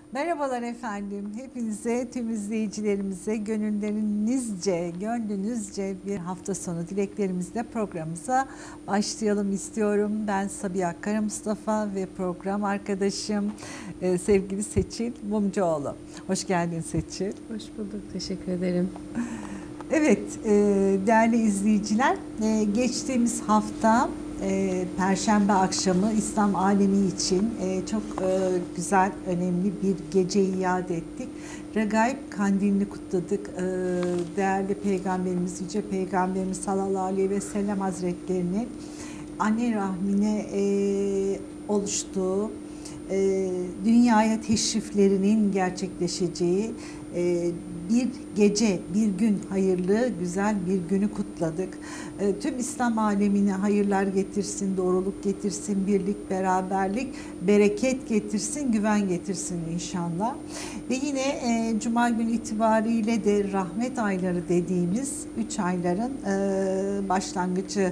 Merhabalar efendim. Hepinize, tüm izleyicilerimize gönlünüzce bir hafta sonu dileklerimizle programımıza başlayalım istiyorum. Ben Sabiha Kara Mustafa ve program arkadaşım sevgili Seçil Mumcuoğlu. Hoş geldin Seçil. Hoş bulduk, teşekkür ederim. Evet, değerli izleyiciler, geçtiğimiz hafta Perşembe akşamı İslam alemi için çok güzel, önemli bir geceyi yad ettik. Regaib Kandilini kutladık. Değerli Peygamberimiz, Yüce Peygamberimiz sallallahu aleyhi ve sellem hazretlerinin anne rahmine oluştuğu, dünyaya teşriflerinin gerçekleşeceği bir gece, bir gün, hayırlı, güzel bir günü kutladık. Tüm İslam alemine hayırlar getirsin, doğruluk getirsin, birlik, beraberlik, bereket getirsin, güven getirsin inşallah. Ve yine Cuma günü itibariyle de rahmet ayları dediğimiz 3 ayların başlangıcı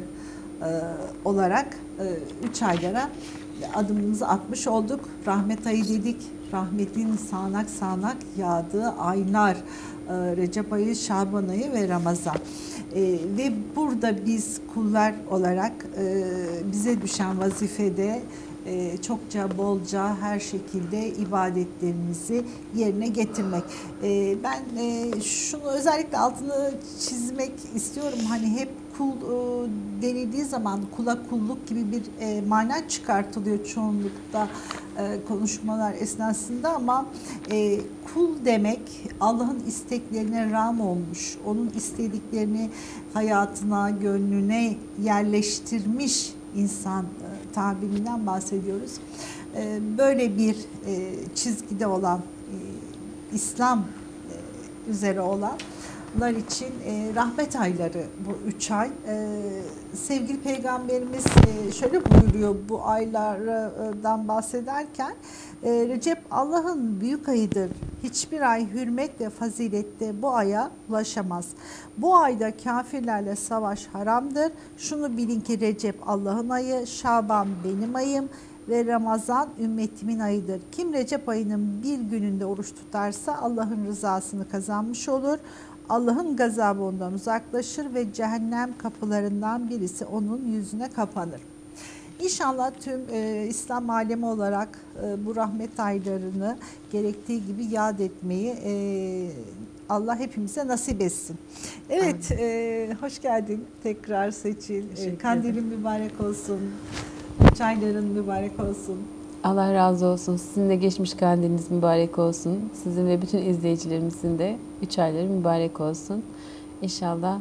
olarak 3 aylara adımımızı atmış olduk. Rahmet ayı dedik. Rahmetin sağanak sağanak yağdığı aylar, Recep ayı, Şaban ayı ve Ramazan. Ve burada biz kullar olarak bize düşen vazifede çokça, bolca, her şekilde ibadetlerimizi yerine getirmek. Ben şunu özellikle altını çizmek istiyorum. Hani hep kul denildiği zaman kula kulluk gibi bir mana çıkartılıyor çoğunlukta konuşmalar esnasında, ama kul demek Allah'ın isteklerine rağm olmuş, onun istediklerini hayatına, gönlüne yerleştirmiş insan tabirinden bahsediyoruz. Böyle bir çizgide olan, İslam üzere olanlar için rahmet ayları bu 3 ay. Sevgili Peygamberimiz şöyle buyuruyor bu aylardan bahsederken: Recep Allah'ın büyük ayıdır. Hiçbir ay hürmet ve fazilette bu aya ulaşamaz. Bu ayda kafirlerle savaş haramdır. Şunu bilin ki Recep Allah'ın ayı, Şaban benim ayım ve Ramazan ümmetimin ayıdır. Kim Recep ayının bir gününde oruç tutarsa Allah'ın rızasını kazanmış olur. Allah'ın gazabı ondan uzaklaşır ve cehennem kapılarından birisi onun yüzüne kapanır. İnşallah tüm İslam alemi olarak bu rahmet aylarını gerektiği gibi yad etmeyi Allah hepimize nasip etsin. Evet, hoş geldin tekrar Seçil. Kandilin mübarek olsun. Çayların mübarek olsun. Allah razı olsun. Sizin de geçmiş kandiliniz mübarek olsun. Sizin ve bütün izleyicilerimizin de 3 ayları mübarek olsun. İnşallah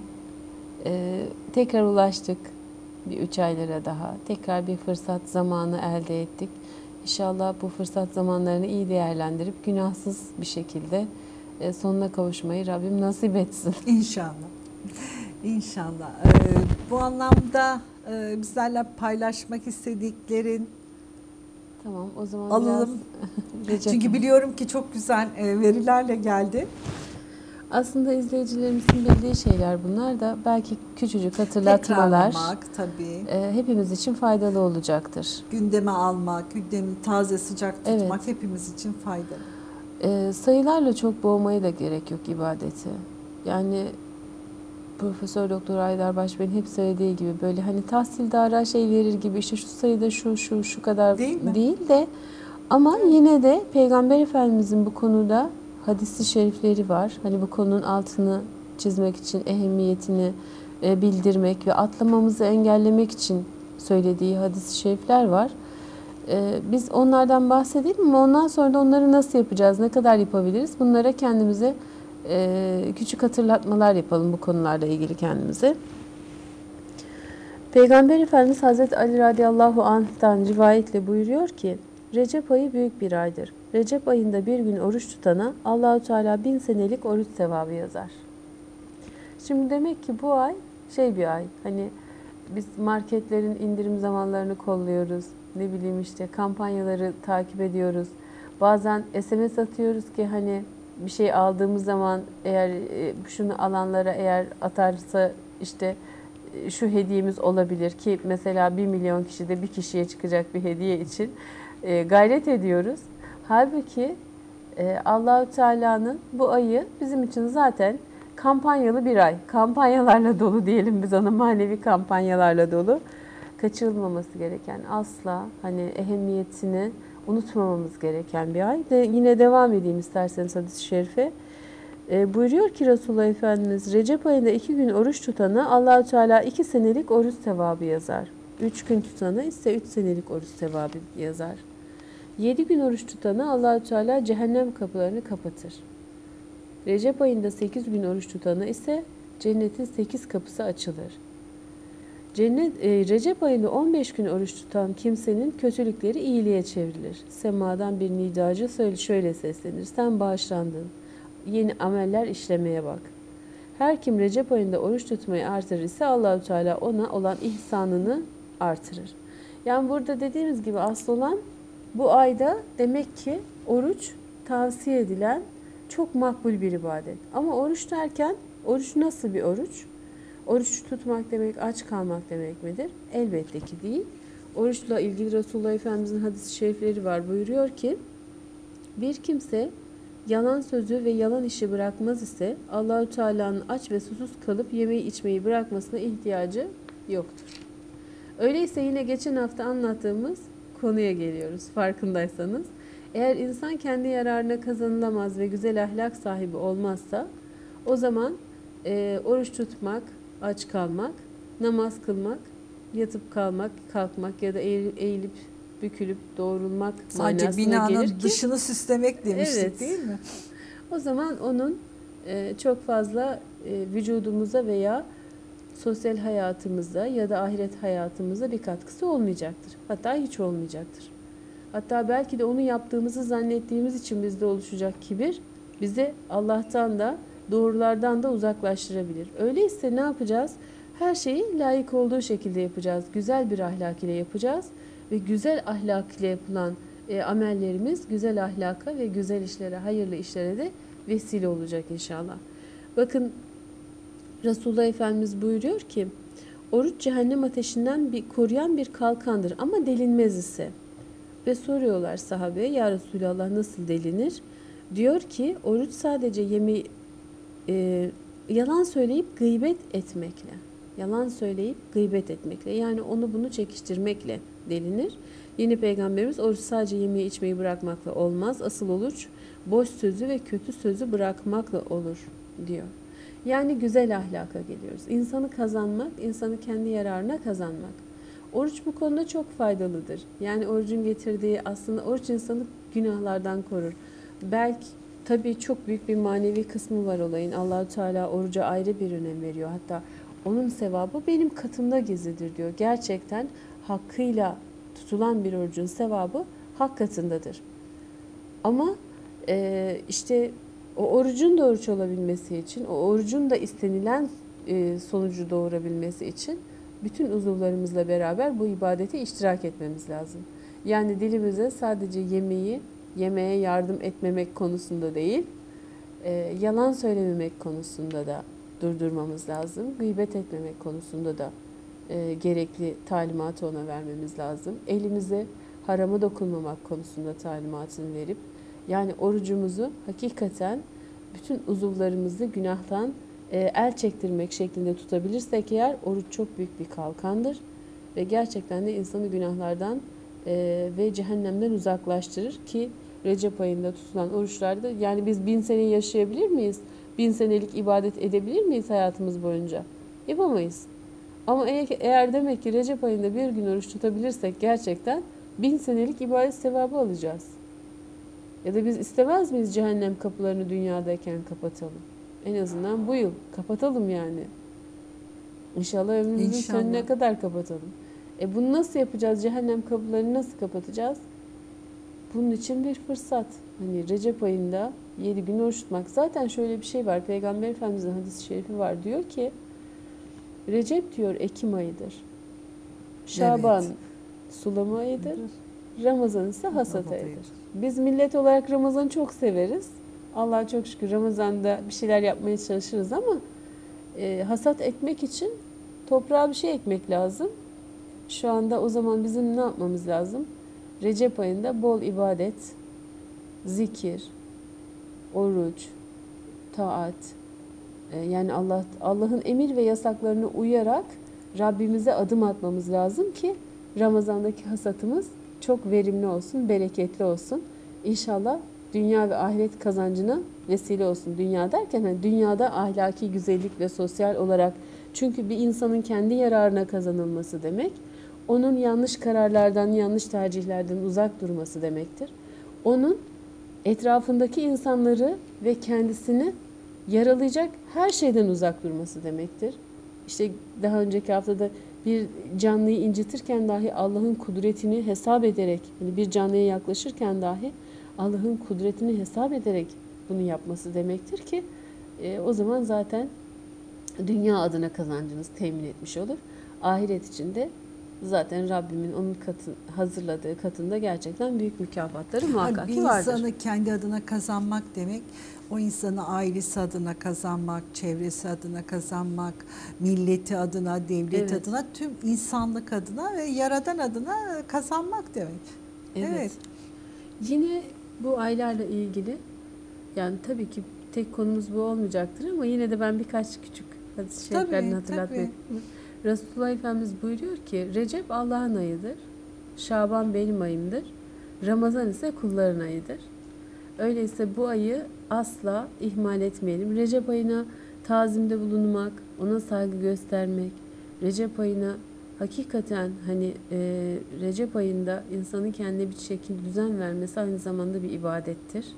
tekrar ulaştık bir 3 aylara daha. Tekrar bir fırsat zamanı elde ettik. İnşallah bu fırsat zamanlarını iyi değerlendirip günahsız bir şekilde sonuna kavuşmayı Rabbim nasip etsin. İnşallah. İnşallah. Bu anlamda bizlerle paylaşmak istediklerin Tamam, o zaman alalım. biraz Çünkü biliyorum ki çok güzel verilerle geldi. Aslında izleyicilerimizin bildiği şeyler bunlar da, belki küçücük hatırlatmalar tabii. Hepimiz için faydalı olacaktır. Gündeme almak, gündemi taze sıcak tutmak, evet, hepimiz için faydalı. Sayılarla çok boğmaya da gerek yok ibadeti. Yani Profesör Doktor Aydar Başbey'in hep söylediği gibi, böyle hani tahsildara şey verir gibi, işte şu sayıda şu kadar değil de, ama evet, yine de Peygamber Efendimizin bu konuda hadis-i şerifleri var. Hani bu konunun altını çizmek için, ehemmiyetini bildirmek ve atlamamızı engellemek için söylediği hadis-i şerifler var. Biz onlardan bahsedelim ama ondan sonra da onları nasıl yapacağız, ne kadar yapabiliriz, bunlara kendimize küçük hatırlatmalar yapalım bu konularla ilgili kendimize. Peygamber Efendimiz Hazreti Ali radıyallahu anh'tan rivayetle buyuruyor ki, Recep ayı büyük bir aydır. Recep ayında bir gün oruç tutana Allahu Teala 1000 senelik oruç sevabı yazar. Şimdi demek ki bu ay bir ay. Hani biz marketlerin indirim zamanlarını kolluyoruz. Ne bileyim, işte kampanyaları takip ediyoruz. Bazen SMS atıyoruz ki hani bir şey aldığımız zaman, eğer şunu alanlara eğer atarsa işte şu hediyemiz olabilir, ki mesela 1 milyon kişide bir kişiye çıkacak bir hediye için gayret ediyoruz. Halbuki Allah-u Teala'nın bu ayı bizim için zaten kampanyalı bir ay. Kampanyalarla dolu diyelim biz ona, manevi kampanyalarla dolu. Kaçırılmaması gereken, asla hani ehemmiyetini unutmamamız gereken bir ay. Yine devam edeyim isterseniz hadis-i şerife. Buyuruyor ki Resulullah Efendimiz, Recep ayında 2 gün oruç tutanı Allah-u Teala 2 senelik oruç sevabı yazar. 3 gün tutanı ise 3 senelik oruç sevabı yazar. 7 gün oruç tutanı Allah-u Teala cehennem kapılarını kapatır. Recep ayında 8 gün oruç tutanı ise cennetin 8 kapısı açılır. Recep ayında 15 gün oruç tutan kimsenin kötülükleri iyiliğe çevrilir. Semadan bir nidacı şöyle seslenir: sen bağışlandın, yeni ameller işlemeye bak. Her kim Recep ayında oruç tutmayı artırır ise Allah-u Teala ona olan ihsanını artırır. Yani burada dediğimiz gibi asıl olan bu ayda demek ki oruç tavsiye edilen çok makbul bir ibadet. Ama oruç derken oruç nasıl bir oruç? Oruç tutmak demek aç kalmak demek midir? Elbette ki değil. Oruçla ilgili Resulullah Efendimizin hadis-i şerifleri var. Buyuruyor ki bir kimse yalan sözü ve yalan işi bırakmaz ise Allahü Teala'nın aç ve susuz kalıp yemeği içmeyi bırakmasına ihtiyacı yoktur. Öyleyse yine geçen hafta anlattığımız konuya geliyoruz farkındaysanız. Eğer insan kendi yararına kazanılamaz ve güzel ahlak sahibi olmazsa o zaman oruç tutmak, aç kalmak, namaz kılmak, yatıp kalkmak ya da eğilip bükülüp doğrulmak Sadece manasına binanın gelir ki, dışını süslemek demiştik, evet, değil mi? o zaman onun çok fazla vücudumuza veya sosyal hayatımıza ya da ahiret hayatımıza bir katkısı olmayacaktır. Hatta hiç olmayacaktır. Hatta belki de onu yaptığımızı zannettiğimiz için bizde oluşacak kibir bizi Allah'tan da doğrulardan da uzaklaştırabilir. Öyleyse ne yapacağız? Her şeyi layık olduğu şekilde yapacağız. Güzel bir ahlak ile yapacağız ve güzel ahlak ile yapılan amellerimiz güzel ahlaka ve güzel işlere, hayırlı işlere de vesile olacak inşallah. Bakın Resulullah Efendimiz buyuruyor ki oruç cehennem ateşinden koruyan bir kalkandır ama delinmez ise. Ve soruyorlar sahabeye, ya Resulallah nasıl delinir? Diyor ki oruç sadece yalan söyleyip gıybet etmekle. Yalan söyleyip gıybet etmekle, yani onu bunu çekiştirmekle delinir. Yeni Peygamberimiz oruç sadece yemeği içmeyi bırakmakla olmaz. Asıl oruç boş sözü ve kötü sözü bırakmakla olur diyor. Yani güzel ahlaka geliyoruz. İnsanı kazanmak, insanı kendi yararına kazanmak. Oruç bu konuda çok faydalıdır. Yani orucun getirdiği, aslında oruç insanı günahlardan korur. Belki tabii çok büyük bir manevi kısmı var olayın. Allah-u Teala oruca ayrı bir önem veriyor. Hatta onun sevabı benim katımda gizlidir diyor. Gerçekten hakkıyla tutulan bir orucun sevabı hak katındadır. Ama işte o orucun da oruç olabilmesi için, o orucun da istenilen sonucu doğurabilmesi için bütün uzuvlarımızla beraber bu ibadete iştirak etmemiz lazım. Yani dilimize sadece yemeğe yardım etmemek konusunda değil, yalan söylememek konusunda da durdurmamız lazım. Gıybet etmemek konusunda da gerekli talimatı ona vermemiz lazım. Elimize harama dokunmamak konusunda talimatını verip, yani orucumuzu hakikaten bütün uzuvlarımızı günahtan el çektirmek şeklinde tutabilirsek eğer, oruç çok büyük bir kalkandır ve gerçekten de insanı günahlardan ve cehennemden uzaklaştırır ki Recep ayında tutulan oruçlarda, yani biz 1000 sene yaşayabilir miyiz? 1000 senelik ibadet edebilir miyiz hayatımız boyunca? Yapamayız. Ama eğer demek ki Recep ayında bir gün oruç tutabilirsek gerçekten 1000 senelik ibadet sevabı alacağız. Ya da biz istemez miyiz cehennem kapılarını dünyadayken kapatalım? En azından bu yıl kapatalım yani. İnşallah ömrümüzün sonuna kadar kapatalım. Bunu nasıl yapacağız? Cehennem kapılarını nasıl kapatacağız? Bunun için bir fırsat. Hani Recep ayında 7 gün oruç tutmak. Zaten şöyle bir şey var. Peygamber Efendimiz'in hadis-i şerifi var. Diyor ki Recep diyor ekim ayıdır. Şaban sulama ayıdır. Ramazan ise hasat ayıdır. Biz millet olarak Ramazan'ı çok severiz. Allah'a çok şükür Ramazan'da bir şeyler yapmaya çalışırız ama hasat etmek için toprağa bir şey ekmek lazım. Şu anda o zaman bizim ne yapmamız lazım? Recep ayında bol ibadet, zikir, oruç, taat, yani Allah'ın emir ve yasaklarına uyarak Rabbimize adım atmamız lazım ki Ramazan'daki hasatımız çok verimli olsun, bereketli olsun. İnşallah dünya ve ahiret kazancına vesile olsun. Dünya derken hani dünyada ahlaki güzellik ve sosyal olarak, çünkü bir insanın kendi yararına kazanılması demek, onun yanlış kararlardan, yanlış tercihlerden uzak durması demektir. Onun etrafındaki insanları ve kendisini yaralayacak her şeyden uzak durması demektir. İşte daha önceki haftada bir canlıyı incitirken dahi Allah'ın kudretini hesap ederek, yani bir canlıya yaklaşırken dahi Allah'ın kudretini hesap ederek bunu yapması demektir ki o zaman zaten dünya adına kazancınız temin etmiş olur. Ahiret için de zaten Rabbimin onun hazırladığı katında gerçekten büyük mükafatları muhakkak ki vardır. Bir insanı kendi adına kazanmak demek, o insanı ailesi adına kazanmak, çevresi adına kazanmak, milleti adına, devlet adına, tüm insanlık adına ve Yaradan adına kazanmak demek. Evet. Yine bu aylarla ilgili, yani tabii ki tek konumuz bu olmayacaktır ama yine de ben birkaç küçük hadis-i şeriflerini hatırlatmak. Resulullah Efendimiz buyuruyor ki Recep Allah'ın ayıdır, Şaban benim ayımdır, Ramazan ise kulların ayıdır. Öyleyse bu ayı asla ihmal etmeyelim. Recep ayına tazimde bulunmak, ona saygı göstermek, Recep ayına hakikaten hani Recep ayında insanın kendine bir şekil düzen vermesi aynı zamanda bir ibadettir.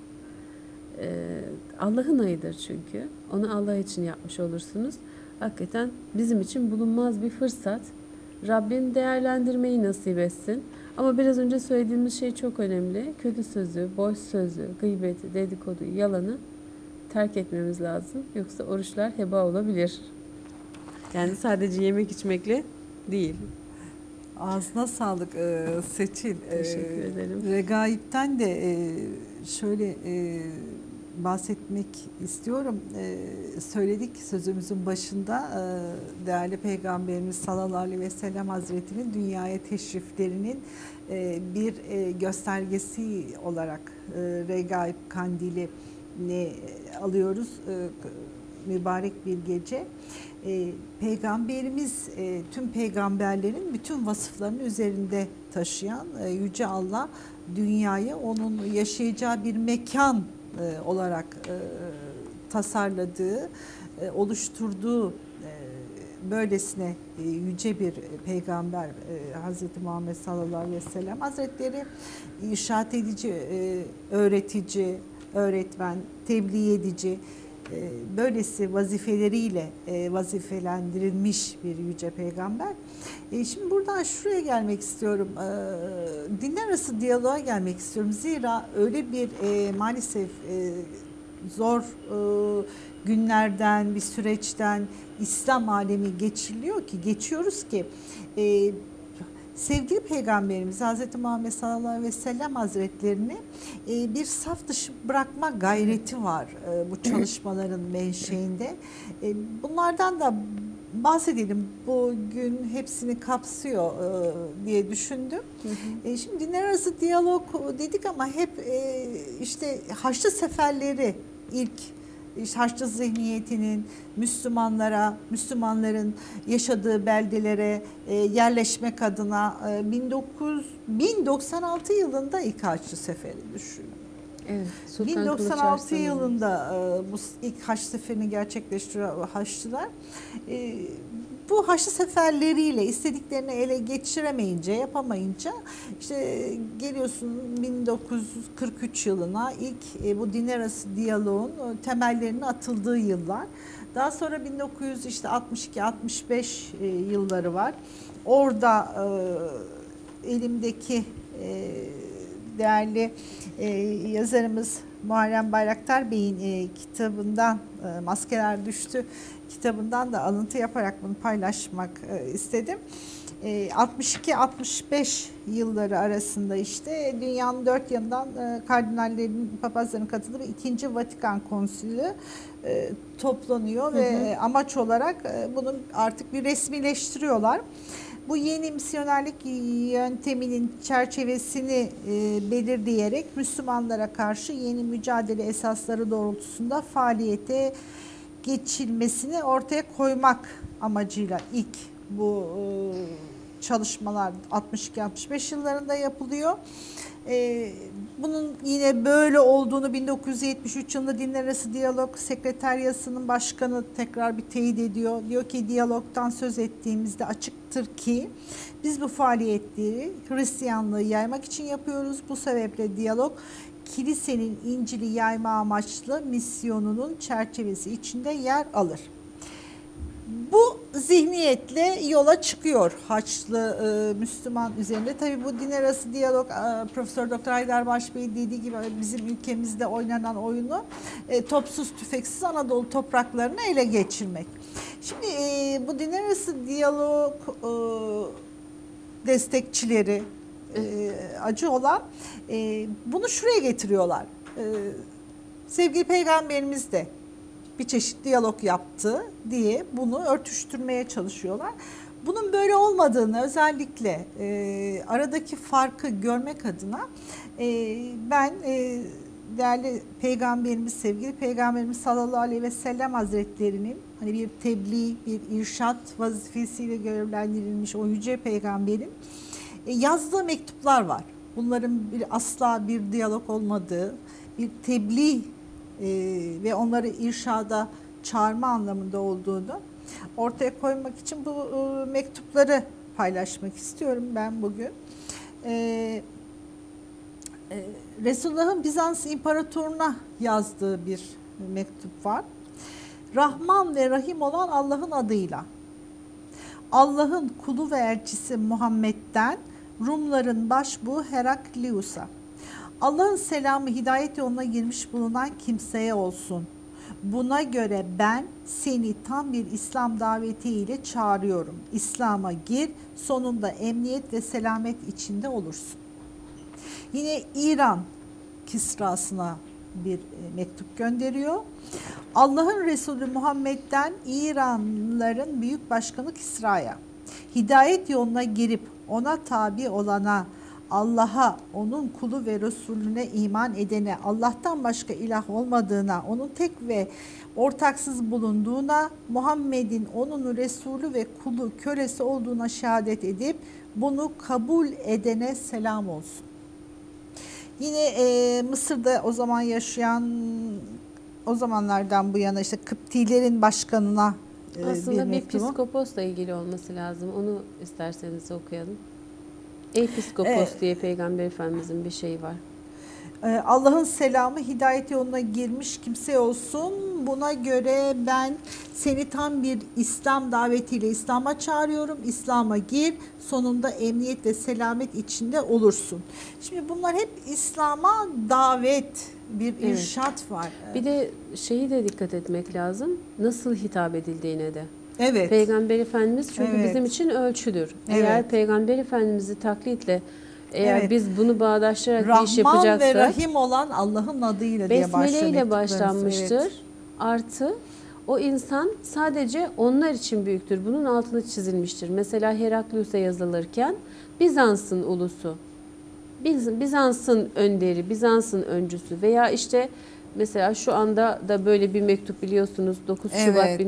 Allah'ın ayıdır çünkü. Onu Allah için yapmış olursunuz. Hakikaten bizim için bulunmaz bir fırsat. Rabbim değerlendirmeyi nasip etsin. Ama biraz önce söylediğimiz şey çok önemli. Kötü sözü, boş sözü, gıybeti, dedikoduyu, yalanı terk etmemiz lazım. Yoksa oruçlar heba olabilir. Yani sadece yemek içmekle değil. Ağzına sağlık Seçil. Teşekkür ederim. Regaib'ten de şöyle bahsetmek istiyorum. Söyledik sözümüzün başında, değerli Peygamberimiz sallallahu aleyhi ve sellem Hazretleri'nin dünyaya teşriflerinin bir göstergesi olarak Regaib kandilini alıyoruz. Mübarek bir gece. Peygamberimiz tüm peygamberlerin bütün vasıflarını üzerinde taşıyan Yüce Allah dünyayı onun yaşayacağı bir mekan olarak tasarladığı, oluşturduğu böylesine yüce bir peygamber Hazreti Muhammed sallallahu aleyhi ve sellem Hazretleri irşad edici, öğretici, öğretmen, tebliğ edici, böylesi vazifeleriyle vazifelendirilmiş bir yüce peygamber. Şimdi buradan şuraya gelmek istiyorum. Dinler arası diyaloğa gelmek istiyorum. Zira öyle bir maalesef zor günlerden, bir süreçten İslam alemi geçiyoruz ki sevgili Peygamberimiz Hz. Muhammed sallallahu aleyhi ve sellem Hazretlerini bir saf dışı bırakma gayreti var bu çalışmaların menşeinde. Bunlardan da bahsedelim. Bugün hepsini kapsıyor diye düşündüm. Şimdi dinler arası diyalog dedik ama hep işte Haçlı seferleri ilk Haçlı zihniyetinin Müslümanların yaşadığı beldelere yerleşmek adına 1096 yılında ilk Haçlı seferi düşünün. Evet, 1096 yılında bu ilk Haç seferini gerçekleştiriyor Haçlılar. Bu Haçlı seferleriyle istediklerini ele geçiremeyince, yapamayınca işte geliyorsun 1943 yılına ilk bu din arası diyaloğun temellerinin atıldığı yıllar. Daha sonra 1962-65 yılları var. Orada elimdeki değerli yazarımız Muharrem Bayraktar Bey'in kitabından Maskeler Düştü kitabından da alıntı yaparak bunu paylaşmak istedim. 62-65 yılları arasında işte dünyanın dört yanından kardinallerin, papazların katıldığı 2. Vatikan Konsülü toplanıyor ve amaç olarak bunu artık bir resmileştiriyorlar. bu yeni misyonerlik yönteminin çerçevesini belirleyerek Müslümanlara karşı yeni mücadele esasları doğrultusunda faaliyete geçilmesini ortaya koymak amacıyla ilk bu çalışmalar 62-65 yıllarında yapılıyor. Bunun yine böyle olduğunu 1973 yılında Dinler Arası Diyalog Sekreteryası'nın başkanı tekrar bir teyit ediyor. Diyor ki diyalogtan söz ettiğimizde açıktır ki biz bu faaliyetleri Hristiyanlığı yaymak için yapıyoruz. Bu sebeple diyalog kilisenin İncil'i yayma amaçlı misyonunun çerçevesi içinde yer alır. Bu zihniyetle yola çıkıyor Haçlı Müslüman üzerinde. Tabii bu din arası diyalog Profesör Doktor Haydarbaş Bey dediği gibi bizim ülkemizde oynanan oyunu topsuz tüfeksiz Anadolu topraklarını ele geçirmek. Şimdi bu din arası diyalog destekçileri acı olan bunu şuraya getiriyorlar. Sevgili Peygamberimiz de bir çeşit diyalog yaptı diye bunu örtüştürmeye çalışıyorlar. Bunun böyle olmadığını özellikle aradaki farkı görmek adına ben değerli Peygamberimiz, sevgili Peygamberimiz sallallahu aleyhi ve sellem hazretlerinin hani bir tebliğ, bir irşat vazifesiyle görevlendirilmiş o yüce peygamberin yazdığı mektuplar var. Bunların asla bir diyalog olmadığı, bir tebliğ ve onları irşada çağırma anlamında olduğunu ortaya koymak için bu mektupları paylaşmak istiyorum ben bugün. Resulullah'ın Bizans İmparatoruna yazdığı bir mektup var. Rahman ve Rahim olan Allah'ın adıyla. Allah'ın kulu ve elçisi Muhammed'den Rumların başbuğu Heraklius'a. Allah'ın selamı hidayet yoluna girmiş bulunan kimseye olsun. Buna göre ben seni tam bir İslam davetiyle çağırıyorum. İslam'a gir, sonunda emniyet ve selamet içinde olursun. Yine İran Kisrasına bir mektup gönderiyor. Allah'ın Resulü Muhammed'den İranlıların büyük başkanı Kisra'ya. Hidayet yoluna girip ona tabi olana, Allah'a, onun kulu ve Resulüne iman edene, Allah'tan başka ilah olmadığına, onun tek ve ortaksız bulunduğuna, Muhammed'in onun Resulü ve kulu, kölesi olduğuna şehadet edip bunu kabul edene selam olsun. Yine Mısır'da o zaman yaşayan, o zamanlardan bu yana işte Kıptilerin başkanına aslında bir psikoposla ilgili olması lazım. Onu isterseniz okuyalım. Ey psikopos diye Peygamber Efendimizin bir şeyi var. Allah'ın selamı hidayet yoluna girmiş kimse olsun. Buna göre ben seni tam bir İslam davetiyle İslam'a çağırıyorum. İslam'a gir, sonunda emniyet ve selamet içinde olursun. Şimdi bunlar hep İslam'a davet, bir irşat var. Bir de şeyi de dikkat etmek lazım. Nasıl hitap edildiğine de. Evet. Peygamber Efendimiz çünkü bizim için ölçüdür. Eğer Peygamber Efendimiz'i taklitle biz bunu bağdaştırarak bir iş yapacaksak Rahman ve Rahim olan Allah'ın adıyla diye başlıyor. Besmele ile başlanmıştır. Evet. Artı o insan sadece onlar için büyüktür. Bunun altını çizilmiştir. Mesela Heraklius'a yazılırken Bizans'ın ulusu, Bizans'ın önderi, Bizans'ın öncüsü veya işte mesela şu anda da böyle bir mektup biliyorsunuz 9 Şubat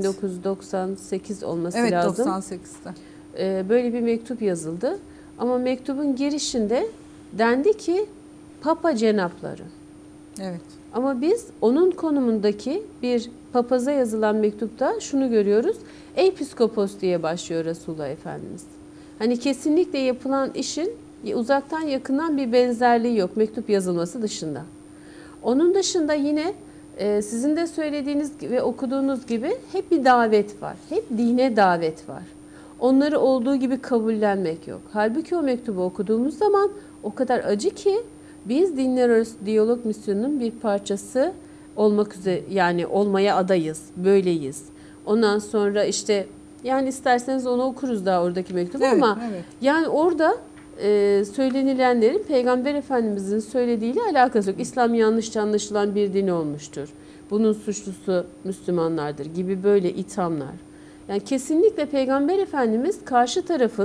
1998 olması lazım. Evet 98'de. Böyle bir mektup yazıldı. Ama mektubun girişinde dendi ki Papa cenapları. Evet. Ama biz onun konumundaki bir papaza yazılan mektupta şunu görüyoruz. Ey psikopos diye başlıyor Resulullah Efendimiz. Hani kesinlikle yapılan işin uzaktan yakından bir benzerliği yok mektup yazılması dışında. Onun dışında yine sizin de söylediğiniz ve okuduğunuz gibi hep bir davet var. Hep dine davet var. Onları olduğu gibi kabullenmek yok. Halbuki o mektubu okuduğumuz zaman o kadar acı ki biz dinler arası diyalog misyonunun bir parçası olmak üzere yani olmaya adayız, böyleyiz. Ondan sonra işte yani isterseniz onu okuruz daha oradaki mektubu ama yani orada söylenilenlerin Peygamber Efendimizin söylediğiyle alakası yok. İslam yanlış anlaşılan bir din olmuştur. Bunun suçlusu Müslümanlardır gibi böyle ithamlar. Yani kesinlikle Peygamber Efendimiz karşı tarafın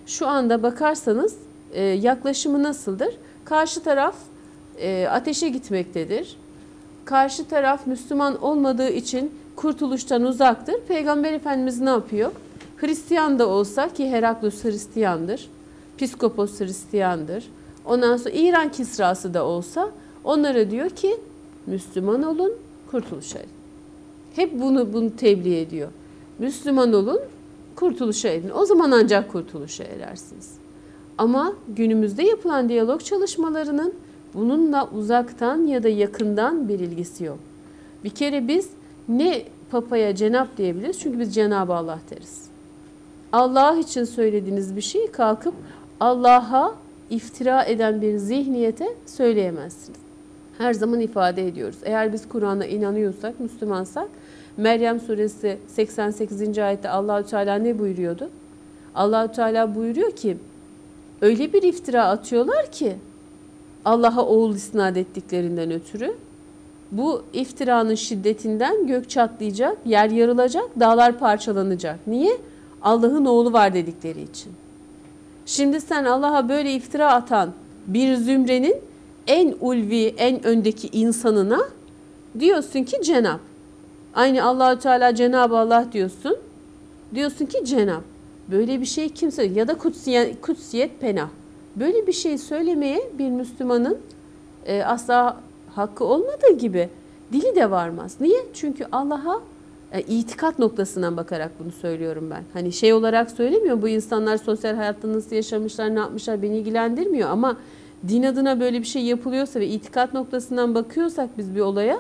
şu anda bakarsanız yaklaşımı nasıldır? Karşı taraf ateşe gitmektedir. Karşı taraf Müslüman olmadığı için kurtuluştan uzaktır. Peygamber Efendimiz ne yapıyor? Hristiyan da olsa, ki Heraklus Hristiyandır, Piskopos Hristiyandır. Ondan sonra İran Kisrası da olsa onlara diyor ki Müslüman olun, kurtuluşa erin. Hep bunu tebliğ ediyor. Müslüman olun, kurtuluşa erin. O zaman ancak kurtuluşa erersiniz. Ama günümüzde yapılan diyalog çalışmalarının bununla uzaktan ya da yakından bir ilgisi yok. Bir kere biz ne Papa'ya Cenap diyebiliriz? Çünkü biz Cenab-ı Allah deriz. Allah için söylediğiniz bir şeyi kalkıp Allah'a iftira eden bir zihniyete söyleyemezsiniz. Her zaman ifade ediyoruz. Eğer biz Kur'an'a inanıyorsak, Müslümansak, Meryem suresi 88. ayette Allahü Teala ne buyuruyordu? Allahü Teala buyuruyor ki öyle bir iftira atıyorlar ki Allah'a oğul isnat ettiklerinden ötürü bu iftiranın şiddetinden gök çatlayacak, yer yarılacak, dağlar parçalanacak. Niye? Allah'ın oğlu var dedikleri için. Şimdi sen Allah'a böyle iftira atan bir zümrenin en ulvi, en öndeki insanına diyorsun ki Cenab. Aynı Allahü Teala Cenab-ı Allah diyorsun. Diyorsun ki Cenab. Böyle bir şey kimse ya da kutsiyet penah. Böyle bir şey söylemeye bir Müslümanın asla hakkı olmadığı gibi dili de varmaz. Niye? Çünkü Allah'a itikat noktasından bakarak bunu söylüyorum ben. Hani şey olarak söylemiyorum, bu insanlar sosyal hayatta nasıl yaşamışlar, ne yapmışlar beni ilgilendirmiyor. Ama din adına böyle bir şey yapılıyorsa ve itikat noktasından bakıyorsak biz bir olaya,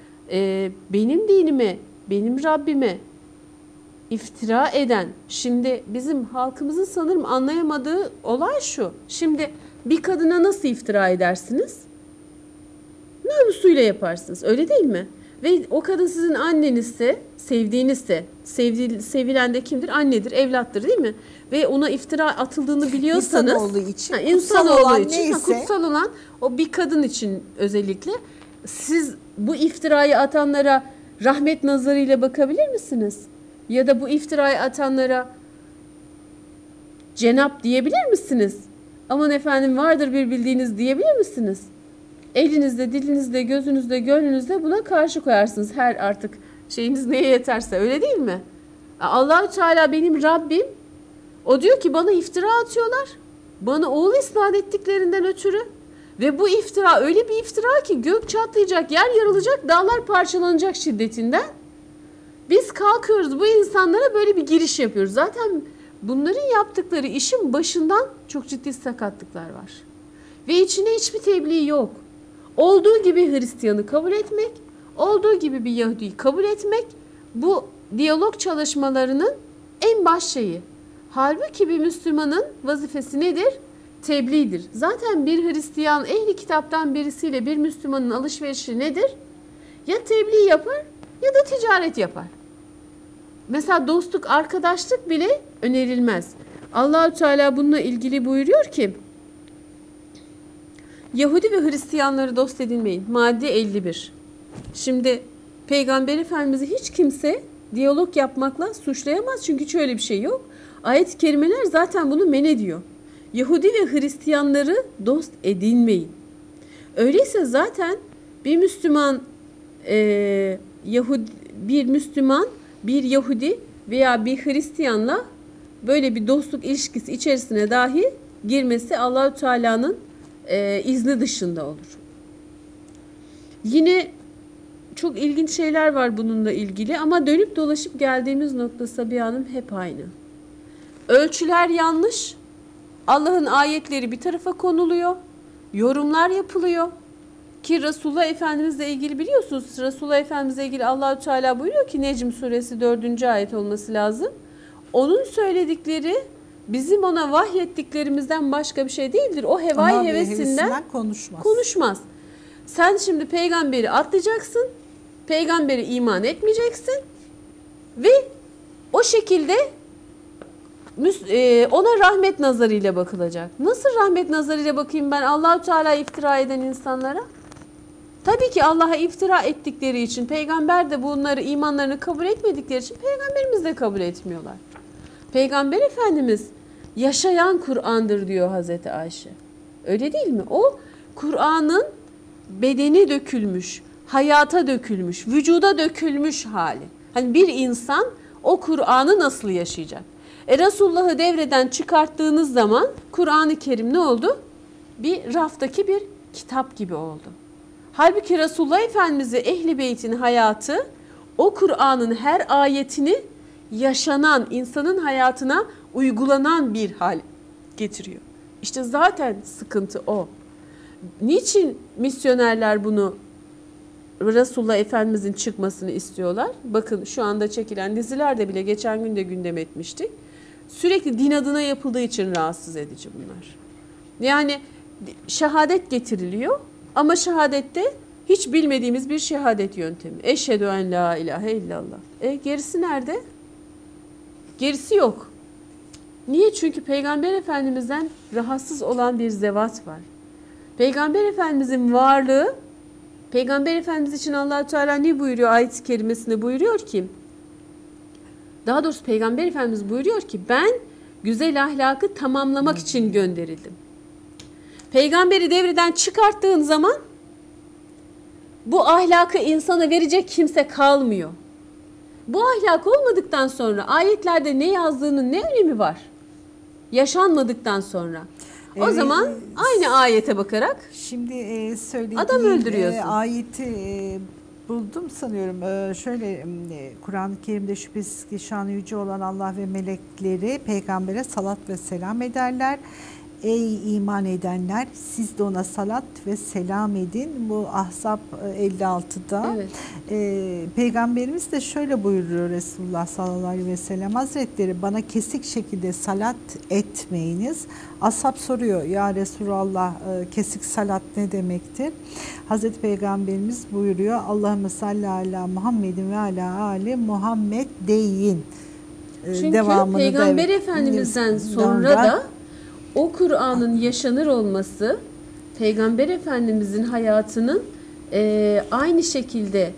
benim dinime, benim Rabbime iftira eden, şimdi bizim halkımızın sanırım anlayamadığı olay şu. Şimdi bir kadına nasıl iftira edersiniz? Namusuyla yaparsınız, öyle değil mi? Ve o kadın sizin annenizse, sevdiğinizse, sevilen de kimdir? Annedir, evlattır, değil mi? Ve ona iftira atıldığını biliyorsanız, İnsan olduğu için, insan olduğu için, neyse, kutsal olan o bir kadın için özellikle, siz bu iftirayı atanlara rahmet nazarıyla bakabilir misiniz? Ya da bu iftirayı atanlara Cenap diyebilir misiniz? Aman efendim vardır bir bildiğiniz diyebilir misiniz? Elinizde, dilinizde, gözünüzde, gönlünüzde buna karşı koyarsınız. Her artık şeyiniz neye yeterse, öyle değil mi? Allah-u Teala benim Rabbim. O diyor ki bana iftira atıyorlar. Bana oğul isnat ettiklerinden ötürü. Ve bu iftira öyle bir iftira ki gök çatlayacak, yer yarılacak, dağlar parçalanacak şiddetinden. Biz kalkıyoruz bu insanlara böyle bir giriş yapıyoruz. Zaten bunların yaptıkları işin başından çok ciddi sakatlıklar var. Ve içine hiçbir tebliğ yok. Olduğu gibi Hristiyanı kabul etmek, olduğu gibi bir Yahudi'yi kabul etmek bu diyalog çalışmalarının en baş şeyi. Halbuki bir Müslümanın vazifesi nedir? Tebliğdir. Zaten bir Hristiyan ehli kitaptan birisiyle bir Müslümanın alışverişi nedir? Ya tebliğ yapar ya da ticaret yapar. Mesela dostluk, arkadaşlık bile önerilmez. Allah-u Teala bununla ilgili buyuruyor ki Yahudi ve Hristiyanları dost edinmeyin. Madde 51. Şimdi Peygamber Efendimiz'i hiç kimse diyalog yapmakla suçlayamaz. Çünkü hiç öyle bir şey yok. Ayet-i kerimeler zaten bunu men ediyor. Yahudi ve Hristiyanları dost edinmeyin. Öyleyse zaten bir Müslüman, bir Yahudi veya bir Hristiyanla böyle bir dostluk ilişkisi içerisine dahi girmesi Allah-u Teala'nın izni dışında olur. Yine çok ilginç şeyler var bununla ilgili ama dönüp dolaşıp geldiğimiz nokta Sabiha Hanım hep aynı. Ölçüler yanlış. Allah'ın ayetleri bir tarafa konuluyor. Yorumlar yapılıyor. Ki Resulullah Efendimizle ilgili biliyorsunuz, Resulullah Efendimizle ilgili Allah-u Teala buyuruyor ki Necm suresi 4. ayet olması lazım. Onun söyledikleri bizim ona vahyettiklerimizden başka bir şey değildir. O hevai hevesinden konuşmaz. Sen şimdi peygamberi atlayacaksın, peygamberi iman etmeyeceksin ve o şekilde ona rahmet nazarıyla bakılacak. Nasıl rahmet nazarıyla bakayım ben Allah-u Teala iftira eden insanlara? Tabii ki Allah'a iftira ettikleri için, peygamber de bunları, imanlarını kabul etmedikleri için peygamberimiz de kabul etmiyorlar. Peygamber Efendimiz yaşayan Kur'an'dır diyor Hazreti Ayşe. Öyle değil mi? O Kur'an'ın bedeni dökülmüş, hayata dökülmüş, vücuda dökülmüş hali. Hani bir insan o Kur'an'ı nasıl yaşayacak? Resulullah'ı devreden çıkarttığınız zaman Kur'an-ı Kerim ne oldu? Bir raftaki bir kitap gibi oldu. Halbuki Resulullah Efendimiz'i, Ehl-i Beyt'in hayatı o Kur'an'ın her ayetini yaşanan, insanın hayatına uygulanan bir hal getiriyor. İşte zaten sıkıntı o. Niçin misyonerler bunu, Resulullah Efendimiz'in çıkmasını istiyorlar? Bakın şu anda çekilen dizilerde bile geçen gün de gündem etmiştik. Sürekli din adına yapıldığı için rahatsız edici bunlar. Yani şehadet getiriliyor ama şehadette hiç bilmediğimiz bir şehadet yöntemi. Eşhedü en la ilahe illallah. Gerisi nerede? Gerisi yok. Niye? Çünkü Peygamber Efendimiz'den rahatsız olan bir zevat var. Peygamber Efendimiz'in varlığı, Peygamber Efendimiz için Allah-u Teala ne buyuruyor ayet-i kerimesinde? Buyuruyor ki, daha doğrusu Peygamber Efendimiz buyuruyor ki ben güzel ahlakı tamamlamak için gönderildim. Peygamberi devreden çıkarttığın zaman bu ahlakı insana verecek kimse kalmıyor. Bu ahlak olmadıktan sonra ayetlerde ne yazdığının ne önemi var? Yaşanmadıktan sonra. O zaman aynı ayete bakarak şimdi söylediğim adam öldürüyorsun. Ayeti buldum sanıyorum. Şöyle Kur'an-ı Kerim'de şüphesiz ki şanı yüce olan Allah ve melekleri peygambere salat ve selam ederler. Ey iman edenler siz de ona salat ve selam edin. Bu Ahzab 56'da. Evet. Peygamberimiz de şöyle buyuruyor Resulullah sallallahu aleyhi ve sellem Hazretleri bana kesik şekilde salat etmeyiniz. Ashab soruyor ya Resulallah kesik salat ne demektir? Hazreti Peygamberimiz buyuruyor Allahümme salli ala Muhammedin ve ala ali Muhammed deyin. Çünkü Peygamber Efendimiz'den sonra da o Kur'an'ın yaşanır olması, Peygamber Efendimiz'in hayatının aynı şekilde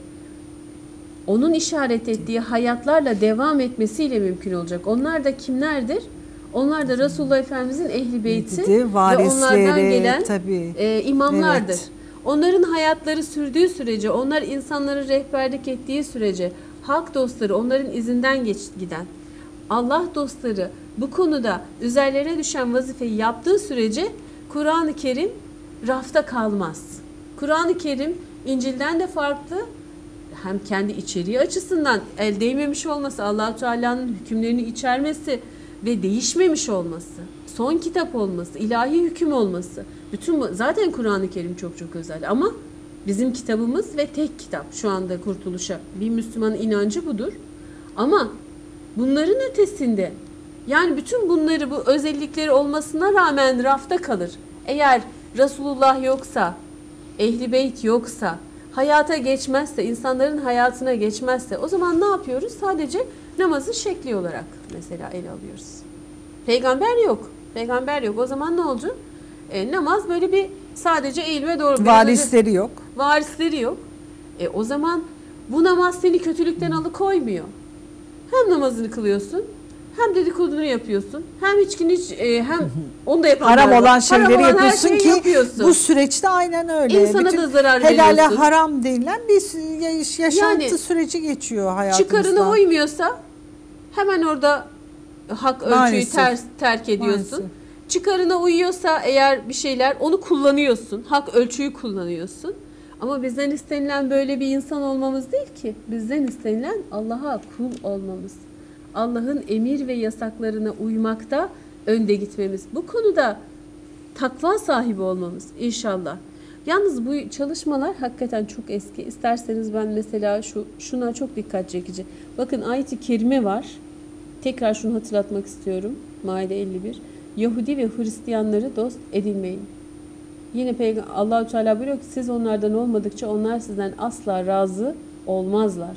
onun işaret ettiği hayatlarla devam etmesiyle mümkün olacak. Onlar da kimlerdir? Onlar da Resulullah Efendimiz'in Ehl-i Beyti ve onlardan gelen imamlardır. Evet. Onların hayatları sürdüğü sürece, onlar insanlara rehberlik ettiği sürece, halk dostları, onların izinden giden Allah dostları bu konuda üzerlerine düşen vazifeyi yaptığı sürece Kur'an-ı Kerim rafta kalmaz. Kur'an-ı Kerim İncil'den de farklı, hem kendi içeriği açısından el değmemiş olması, Allah-u Teala'nın hükümlerini içermesi ve değişmemiş olması, son kitap olması, ilahi hüküm olması. Bütün bu, zaten Kur'an-ı Kerim çok çok özel ama bizim kitabımız ve tek kitap şu anda kurtuluşa. Bir Müslümanın inancı budur. Ama bunların ötesinde yani bütün bunları bu özellikleri olmasına rağmen rafta kalır. Eğer Resulullah yoksa, Ehl-i Beyt yoksa, hayata geçmezse, insanların hayatına geçmezse o zaman ne yapıyoruz? Sadece namazın şekli olarak mesela ele alıyoruz. Peygamber yok. Peygamber yok. O zaman ne olacak? Namaz böyle bir sadece eğilme doğru. Varisleri yok. Varisleri yok. O zaman bu namaz seni kötülükten alıkoymuyor. Hem namazını kılıyorsun, hem dedikodunu yapıyorsun, hem içkini hem onu da yapanlar haram olan şeyleri yapıyorsun ki yapıyorsun. Bu süreçte aynen öyle. İnsana bütün da zarar helale veriyorsun. haram denilen bir yaşantı süreci geçiyor hayatımızda. Çıkarına uymuyorsa hemen orada hak ölçüyü terk ediyorsun. Maalesef. Çıkarına uyuyorsa eğer bir şeyler onu kullanıyorsun. Hak ölçüyü kullanıyorsun. Ama bizden istenilen böyle bir insan olmamız değil ki. Bizden istenilen Allah'a kul olmamız. Allah'ın emir ve yasaklarına uymakta önde gitmemiz. Bu konuda takva sahibi olmamız inşallah. Yalnız bu çalışmalar hakikaten çok eski. İsterseniz ben mesela şuna çok dikkat çekici. Bakın ayet-i kerime var. Tekrar şunu hatırlatmak istiyorum. Maide 51. Yahudi ve Hristiyanları dost edinmeyin. Yine Allah-u Teala buyuruyor ki siz onlardan olmadıkça onlar sizden asla razı olmazlar.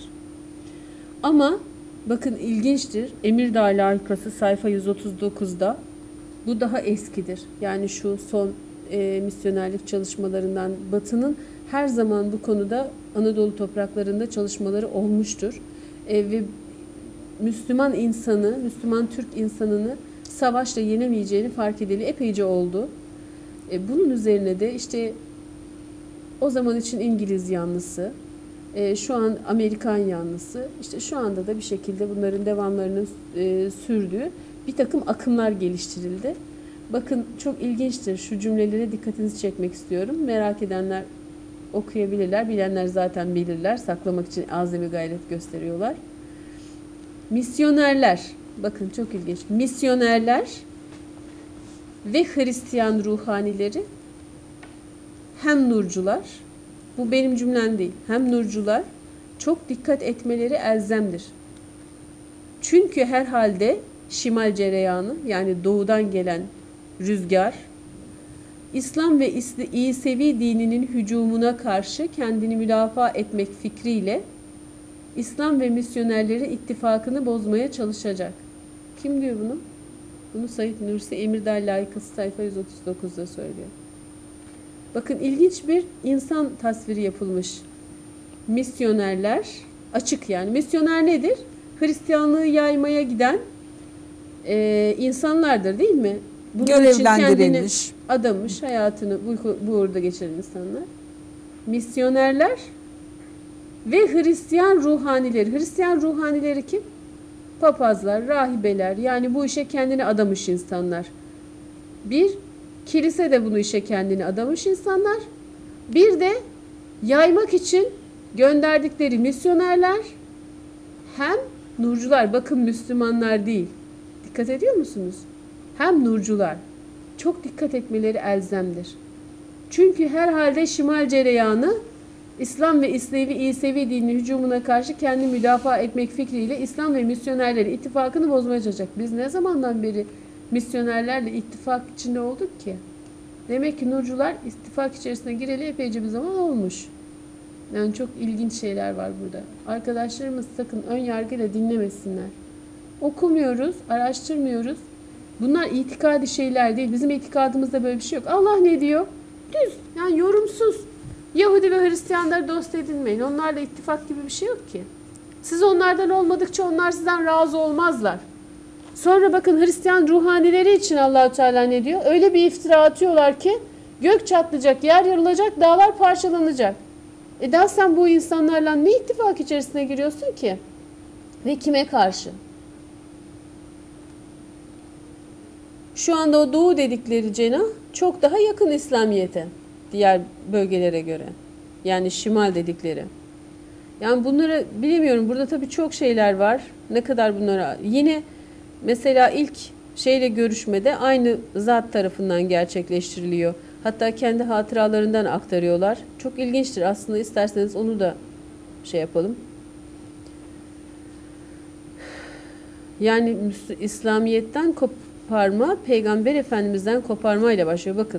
Ama bakın ilginçtir. Emirdağ layıkası sayfa 139'da bu daha eskidir. Yani şu son misyonerlik çalışmalarından Batı'nın her zaman bu konuda Anadolu topraklarında çalışmaları olmuştur. Ve Müslüman insanı, Müslüman Türk insanını savaşla yenemeyeceğini fark edeli epeyce oldu. Bunun üzerine de işte o zaman için İngiliz yanlısı, şu an Amerikan yanlısı, işte şu anda da bir şekilde bunların devamlarının sürdüğü bir takım akımlar geliştirildi. Bakın çok ilginçtir. Şu cümlelere dikkatinizi çekmek istiyorum. Merak edenler okuyabilirler. Bilenler zaten bilirler. Saklamak için azami gayret gösteriyorlar. Misyonerler. Bakın çok ilginç. Misyonerler ve Hristiyan ruhanileri hem nurcular, bu benim cümlem değil, hem nurcular çok dikkat etmeleri elzemdir. Çünkü herhalde şimal cereyanı, yani doğudan gelen rüzgar, İslam ve İsevi dininin hücumuna karşı kendini müdafaa etmek fikriyle İslam ve misyonerlerin ittifakını bozmaya çalışacak. Kim diyor bunu? Bunu Said Nursi Emirdağ Layıkası sayfa 139'da söylüyor. Bakın ilginç bir insan tasviri yapılmış. Misyonerler, açık yani. Misyoner nedir? Hristiyanlığı yaymaya giden insanlardır değil mi? Bunun için kendini adamış, hayatını bu uğurda geçiren insanlar. Misyonerler ve Hristiyan ruhanileri. Hristiyan ruhanileri kim? Papazlar, rahibeler, yani bu işe kendini adamış insanlar. Bir, kilise de bunu işe kendini adamış insanlar. Bir de yaymak için gönderdikleri misyonerler, hem nurcular, bakın Müslümanlar değil. Dikkat ediyor musunuz? Hem nurcular. Çok dikkat etmeleri elzemdir. Çünkü herhalde şimal cereyanı İslam ve İsevi dininin hücumuna karşı kendini müdafaa etmek fikriyle İslam ve misyonerleri ittifakını bozmaya çalışacak. Biz ne zamandan beri misyonerlerle ittifak içinde olduk ki? Demek ki nurcular ittifak içerisine gireli epeyce bir zaman olmuş. Yani çok ilginç şeyler var burada. Arkadaşlarımız sakın ön yargıyla dinlemesinler. Okumuyoruz, araştırmıyoruz. Bunlar itikadi şeyler değil. Bizim itikadımızda böyle bir şey yok. Allah ne diyor? Düz, yani yorumsuz. Yahudi ve Hristiyanları dost edinmeyin. Onlarla ittifak gibi bir şey yok ki. Siz onlardan olmadıkça onlar sizden razı olmazlar. Sonra bakın Hristiyan ruhanileri için Allah-u Teala ne diyor? Öyle bir iftira atıyorlar ki gök çatlayacak, yer yarılacak, dağlar parçalanacak. Daha sen bu insanlarla ne ittifak içerisine giriyorsun ki? Ve kime karşı? Şu anda o doğu dedikleri cenah çok daha yakın İslamiyet'e, diğer bölgelere göre. Yani şimal dedikleri. Yani bunları bilemiyorum. Burada tabii çok şeyler var. Ne kadar bunlara... Yine mesela ilk şeyle görüşmede aynı zat tarafından gerçekleştiriliyor. Hatta kendi hatıralarından aktarıyorlar. Çok ilginçtir. Aslında isterseniz onu da şey yapalım. Yani İslamiyet'ten koparma, Peygamber Efendimiz'den koparma ile başlıyor. Bakın.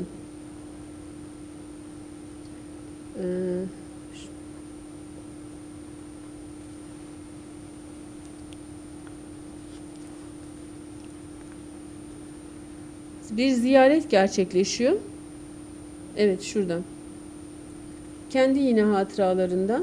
Bir ziyaret gerçekleşiyor. Evet, şuradan. Kendi yine hatıralarında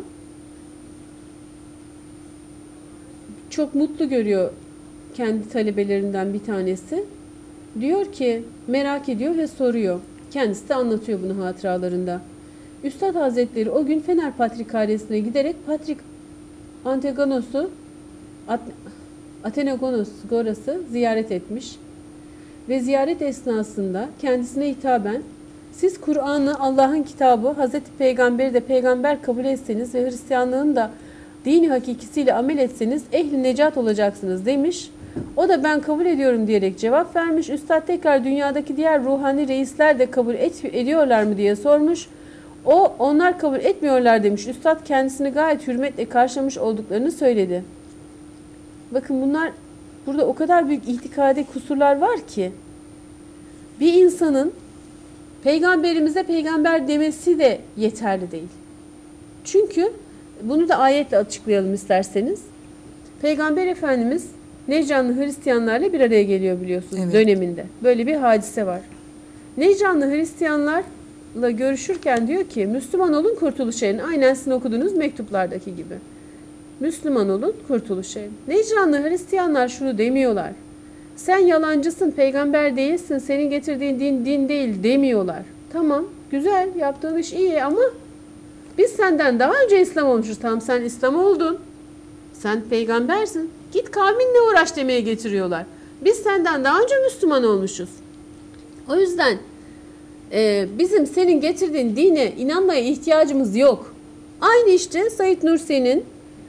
çok mutlu görüyor kendi talebelerinden bir tanesi. Diyor ki merak ediyor ve soruyor. Kendisi de anlatıyor bunu hatıralarında. Üstad Hazretleri o gün Fener Patrikhanesi'ne giderek Patrik Athenagoras ziyaret etmiş. Ve ziyaret esnasında kendisine hitaben siz Kur'an'ı, Allah'ın kitabı, Hazreti Peygamber'i de peygamber kabul etseniz ve Hristiyanlığın da dini hakikisiyle amel etseniz ehli necat olacaksınız demiş. O da ben kabul ediyorum diyerek cevap vermiş. Üstad tekrar dünyadaki diğer ruhani reisler de kabul ediyorlar mı diye sormuş. O onlar kabul etmiyorlar demiş. Üstad kendisini gayet hürmetle karşılamış olduklarını söyledi. Bakın bunlar burada o kadar büyük itikadi kusurlar var ki bir insanın peygamberimize peygamber demesi de yeterli değil. Çünkü bunu da ayetle açıklayalım isterseniz. Peygamber Efendimiz Necranlı Hristiyanlarla bir araya geliyor biliyorsunuz, evet, döneminde. Böyle bir hadise var. Necranlı Hristiyanlarla görüşürken diyor ki Müslüman olun kurtuluş erin. Aynen sizin okuduğunuz mektuplardaki gibi. Müslüman olun kurtuluş erin. Necranlı Hristiyanlar şunu demiyorlar. Sen yalancısın, peygamber değilsin, senin getirdiğin din değil demiyorlar. Tamam, güzel, yaptığın iş iyi ama biz senden daha önce İslam olmuşuz. Tamam, sen İslam oldun. Sen peygambersin. Git kavminle uğraş demeye getiriyorlar. Biz senden daha önce Müslüman olmuşuz. O yüzden bizim senin getirdiğin dine inanmaya ihtiyacımız yok. Aynı işte Said Nursi'nin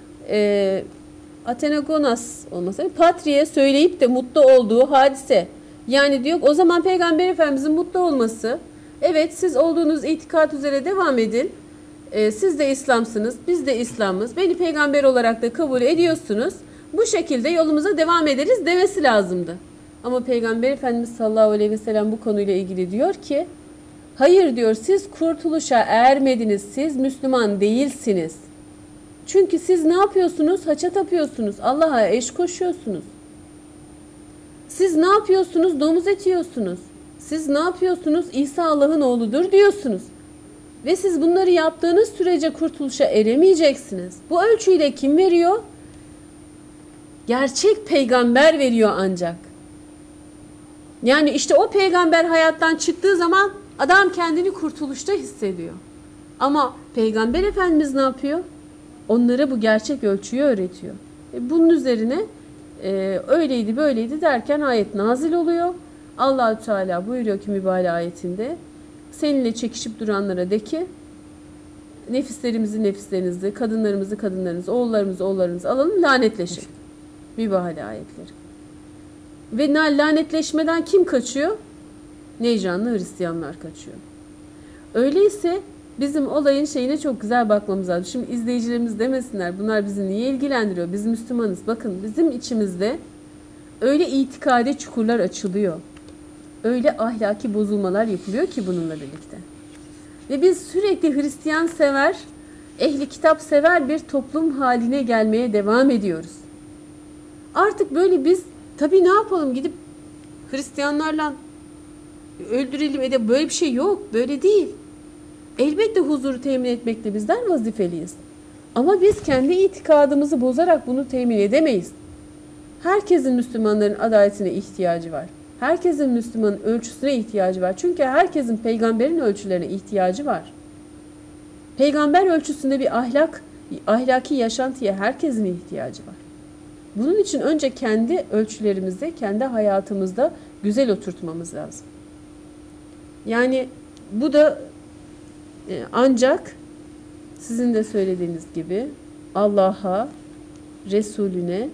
Athenagoras olmasa Patri'ye söyleyip de mutlu olduğu hadise. Yani diyor o zaman Peygamber Efendimizin mutlu olması, evet siz olduğunuz itikat üzere devam edin. Siz de İslamsınız, biz de İslam'ız. Beni peygamber olarak da kabul ediyorsunuz. Bu şekilde yolumuza devam ederiz demesi lazımdı. Ama Peygamber Efendimiz sallallahu aleyhi ve sellem bu konuyla ilgili diyor ki, hayır diyor, siz kurtuluşa ermediniz, siz Müslüman değilsiniz. Çünkü siz ne yapıyorsunuz? Haça tapıyorsunuz, Allah'a eş koşuyorsunuz. Siz ne yapıyorsunuz? Domuz eti yiyorsunuz. Siz ne yapıyorsunuz? İsa Allah'ın oğludur diyorsunuz. Ve siz bunları yaptığınız sürece kurtuluşa eremeyeceksiniz. Bu ölçüyü de kim veriyor? Gerçek peygamber veriyor ancak. Yani işte o peygamber hayattan çıktığı zaman adam kendini kurtuluşta hissediyor. Ama Peygamber Efendimiz ne yapıyor? Onlara bu gerçek ölçüyü öğretiyor. Bunun üzerine öyleydi böyleydi derken ayet nazil oluyor. Allah-u Teala buyuruyor ki mübale ayetinde, seninle çekişip duranlara de ki nefislerimizi nefislerinizi, kadınlarımızı kadınlarınızı, oğullarımızı oğullarınızı alalım, lanetleşin. Mübale ayetleri. Ve lanetleşmeden kim kaçıyor? Necranlı Hristiyanlar kaçıyor. Öyleyse bizim olayın şeyine çok güzel bakmamız lazım. Şimdi izleyicilerimiz demesinler, bunlar bizi niye ilgilendiriyor? Biz Müslümanız. Bakın bizim içimizde öyle itikadi çukurlar açılıyor. Öyle ahlaki bozulmalar yapılıyor ki bununla birlikte. Ve biz sürekli Hristiyan sever, ehli kitap sever bir toplum haline gelmeye devam ediyoruz. Artık böyle biz tabii ne yapalım, gidip Hristiyanlarla öldürelim böyle bir şey yok. Böyle değil. Elbette huzuru temin etmekle bizler vazifeliyiz. Ama biz kendi itikadımızı bozarak bunu temin edemeyiz. Herkesin Müslümanların adaletine ihtiyacı var. Herkesin Müslümanın ölçüsüne ihtiyacı var. Çünkü herkesin peygamberin ölçülerine ihtiyacı var. Peygamber ölçüsünde bir ahlaki yaşantıya herkesin ihtiyacı var. Bunun için önce kendi ölçülerimizde, kendi hayatımızda güzel oturtmamız lazım. Yani bu da ancak sizin de söylediğiniz gibi Allah'a, Resulüne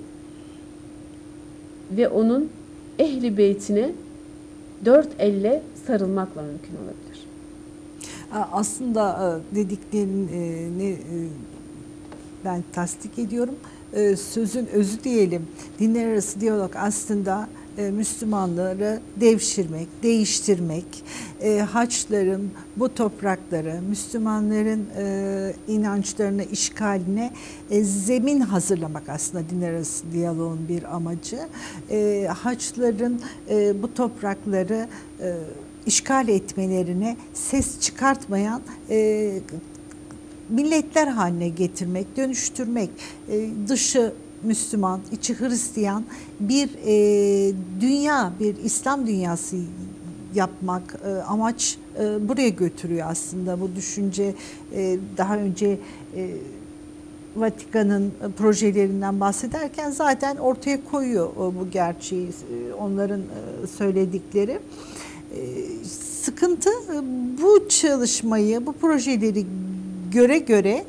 ve onun ehli beytine dört elle sarılmakla mümkün olabilir. Aslında dediklerini ben tasdik ediyorum. Sözün özü diyelim. Dinler arası diyalog aslında Müslümanları devşirmek, değiştirmek, Haçların bu toprakları, Müslümanların inançlarına, işgaline zemin hazırlamak aslında dinler arası diyaloğun bir amacı. Haçların bu toprakları işgal etmelerine ses çıkartmayan milletler haline getirmek, dönüştürmek, dışı Müslüman, içi Hristiyan bir dünya, bir İslam dünyası yapmak amaç buraya götürüyor aslında. Bu düşünce daha önce Vatikan'ın projelerinden bahsederken zaten ortaya koyuyor bu gerçeği, onların söyledikleri. Sıkıntı bu çalışmayı, bu projeleri göre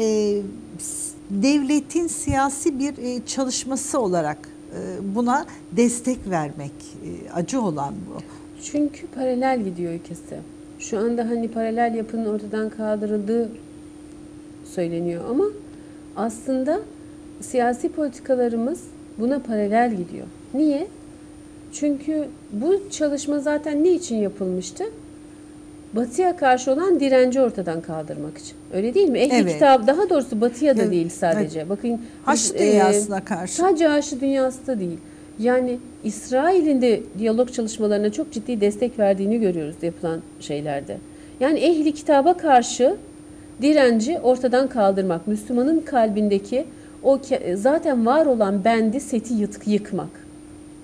devletin siyasi bir çalışması olarak buna destek vermek, acı olan bu. Çünkü paralel gidiyor ikisi. Şu anda hani paralel yapının ortadan kaldırıldığı söyleniyor ama aslında siyasi politikalarımız buna paralel gidiyor. Niye? Çünkü bu çalışma zaten ne için yapılmıştı? Batıya karşı olan direnci ortadan kaldırmak için. Öyle değil mi? Ehli kitap, daha doğrusu Batıya da değil sadece. Evet. Bakın Haçlı dünyasına karşı. Sadece Haçlı dünyası da değil. Yani İsrail'in de diyalog çalışmalarına çok ciddi destek verdiğini görüyoruz yapılan şeylerde. Yani ehli kitaba karşı direnci ortadan kaldırmak, Müslümanın kalbindeki o zaten var olan bendi, seti yıkmak.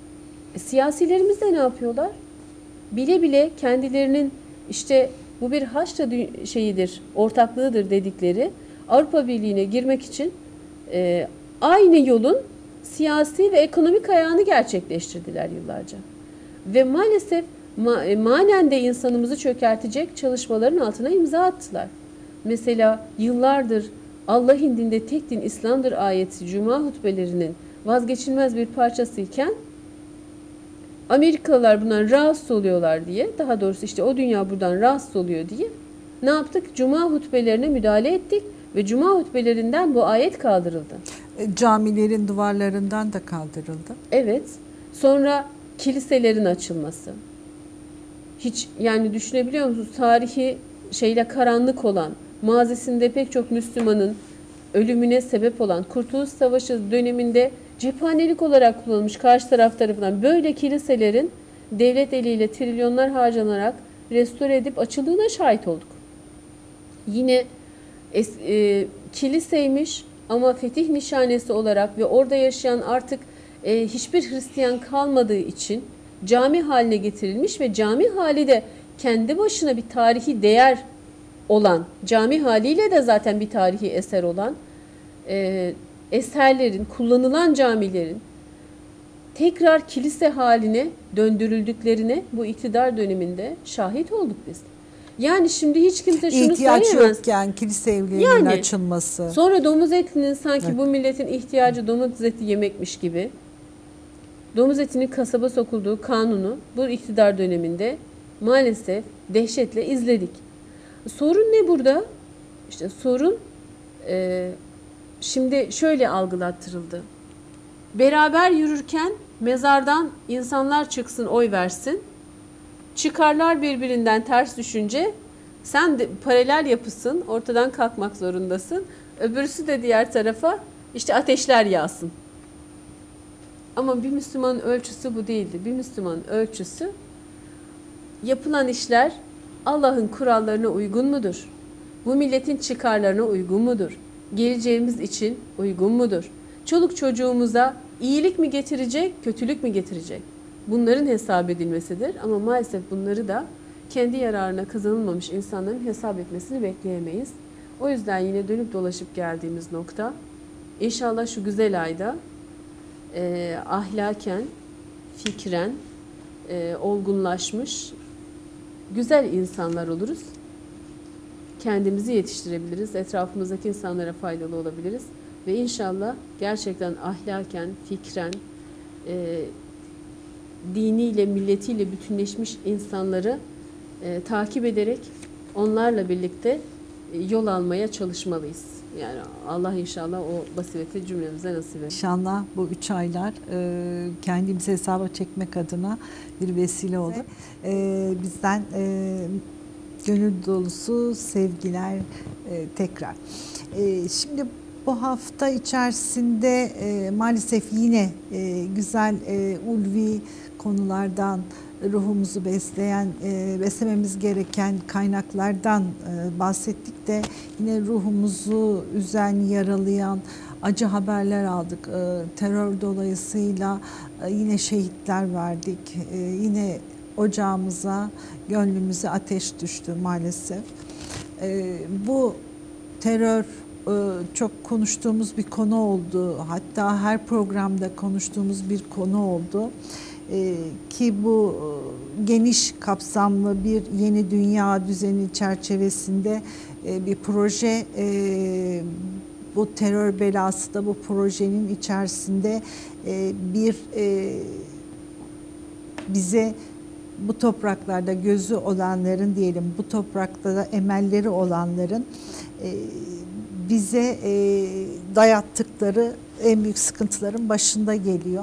Siyasilerimiz de ne yapıyorlar? Bile bile kendilerinin işte bu bir haçta şeyidir, ortaklığıdır dedikleri Avrupa Birliği'ne girmek için aynı yolun siyasi ve ekonomik ayağını gerçekleştirdiler yıllarca. Ve maalesef manen de insanımızı çökertecek çalışmaların altına imza attılar. Mesela yıllardır Allah indinde tek din İslam'dır ayeti Cuma hutbelerinin vazgeçilmez bir parçasıyken Amerikalılar bundan rahatsız oluyorlar diye, daha doğrusu işte o dünya buradan rahatsız oluyor diye ne yaptık? Cuma hutbelerine müdahale ettik ve Cuma hutbelerinden bu ayet kaldırıldı. Camilerin duvarlarından da kaldırıldı. Evet. Sonra kiliselerin açılması. Hiç yani düşünebiliyor musunuz? Tarihi şeyle karanlık olan, mazisinde pek çok Müslümanın ölümüne sebep olan Kurtuluş Savaşı döneminde cephanelik olarak kullanılmış karşı taraf tarafından böyle kiliselerin devlet eliyle trilyonlar harcanarak restore edip açıldığına şahit olduk. Yine kiliseymiş ama fetih nişanesi olarak ve orada yaşayan artık hiçbir Hristiyan kalmadığı için cami haline getirilmiş ve cami hali de kendi başına bir tarihi değer olan, cami haliyle de zaten bir tarihi eser olan eserlerin, kullanılan camilerin tekrar kilise haline döndürüldüklerine bu iktidar döneminde şahit olduk biz. Yani şimdi hiç kimse şunu İhtiyaç söyleyemez. yokken kilise evlerinin açılması. Sonra domuz etinin sanki bu milletin ihtiyacı domuz eti yemekmiş gibi domuz etinin kasaba sokulduğu kanunu bu iktidar döneminde maalesef dehşetle izledik. Sorun ne burada? İşte sorun şimdi şöyle algılattırıldı. Beraber yürürken mezardan insanlar çıksın, oy versin. Çıkarlar birbirinden ters düşünce sen de paralel yapısın, ortadan kalkmak zorundasın. Öbürsü de diğer tarafa işte ateşler yağsın. Ama bir Müslümanın ölçüsü bu değildi. Bir Müslümanın ölçüsü yapılan işler Allah'ın kurallarına uygun mudur? Bu milletin çıkarlarına uygun mudur? Geleceğimiz için uygun mudur? Çoluk çocuğumuza iyilik mi getirecek, kötülük mü getirecek? Bunların hesap edilmesidir. Ama maalesef bunları da kendi yararına kazanılmamış insanların hesap etmesini bekleyemeyiz. O yüzden yine dönüp dolaşıp geldiğimiz nokta, İnşallah şu güzel ayda ahlaken, fikren olgunlaşmış güzel insanlar oluruz. Kendimizi yetiştirebiliriz. Etrafımızdaki insanlara faydalı olabiliriz. Ve inşallah gerçekten ahlaken, fikren, diniyle, milletiyle bütünleşmiş insanları takip ederek onlarla birlikte yol almaya çalışmalıyız. Yani Allah inşallah o basireti cümlemize nasip eder. İnşallah bu 3 aylar kendimizi hesaba çekmek adına bir vesile olur. Bizden gönül dolusu sevgiler tekrar. Şimdi bu hafta içerisinde maalesef yine güzel ulvi konulardan ruhumuzu besleyen, beslememiz gereken kaynaklardan bahsettik de yine ruhumuzu üzen, yaralayan acı haberler aldık. Terör dolayısıyla yine şehitler verdik. Yine ocağımıza, gönlümüze ateş düştü maalesef. Bu terör çok konuştuğumuz bir konu oldu. Hatta her programda konuştuğumuz bir konu oldu. Ki bu geniş kapsamlı bir yeni dünya düzeni çerçevesinde bir proje, bu terör belası da bu projenin içerisinde bir bize bu topraklarda gözü olanların diyelim, bu toprakta da emelleri olanların bize dayattıkları en büyük sıkıntıların başında geliyor.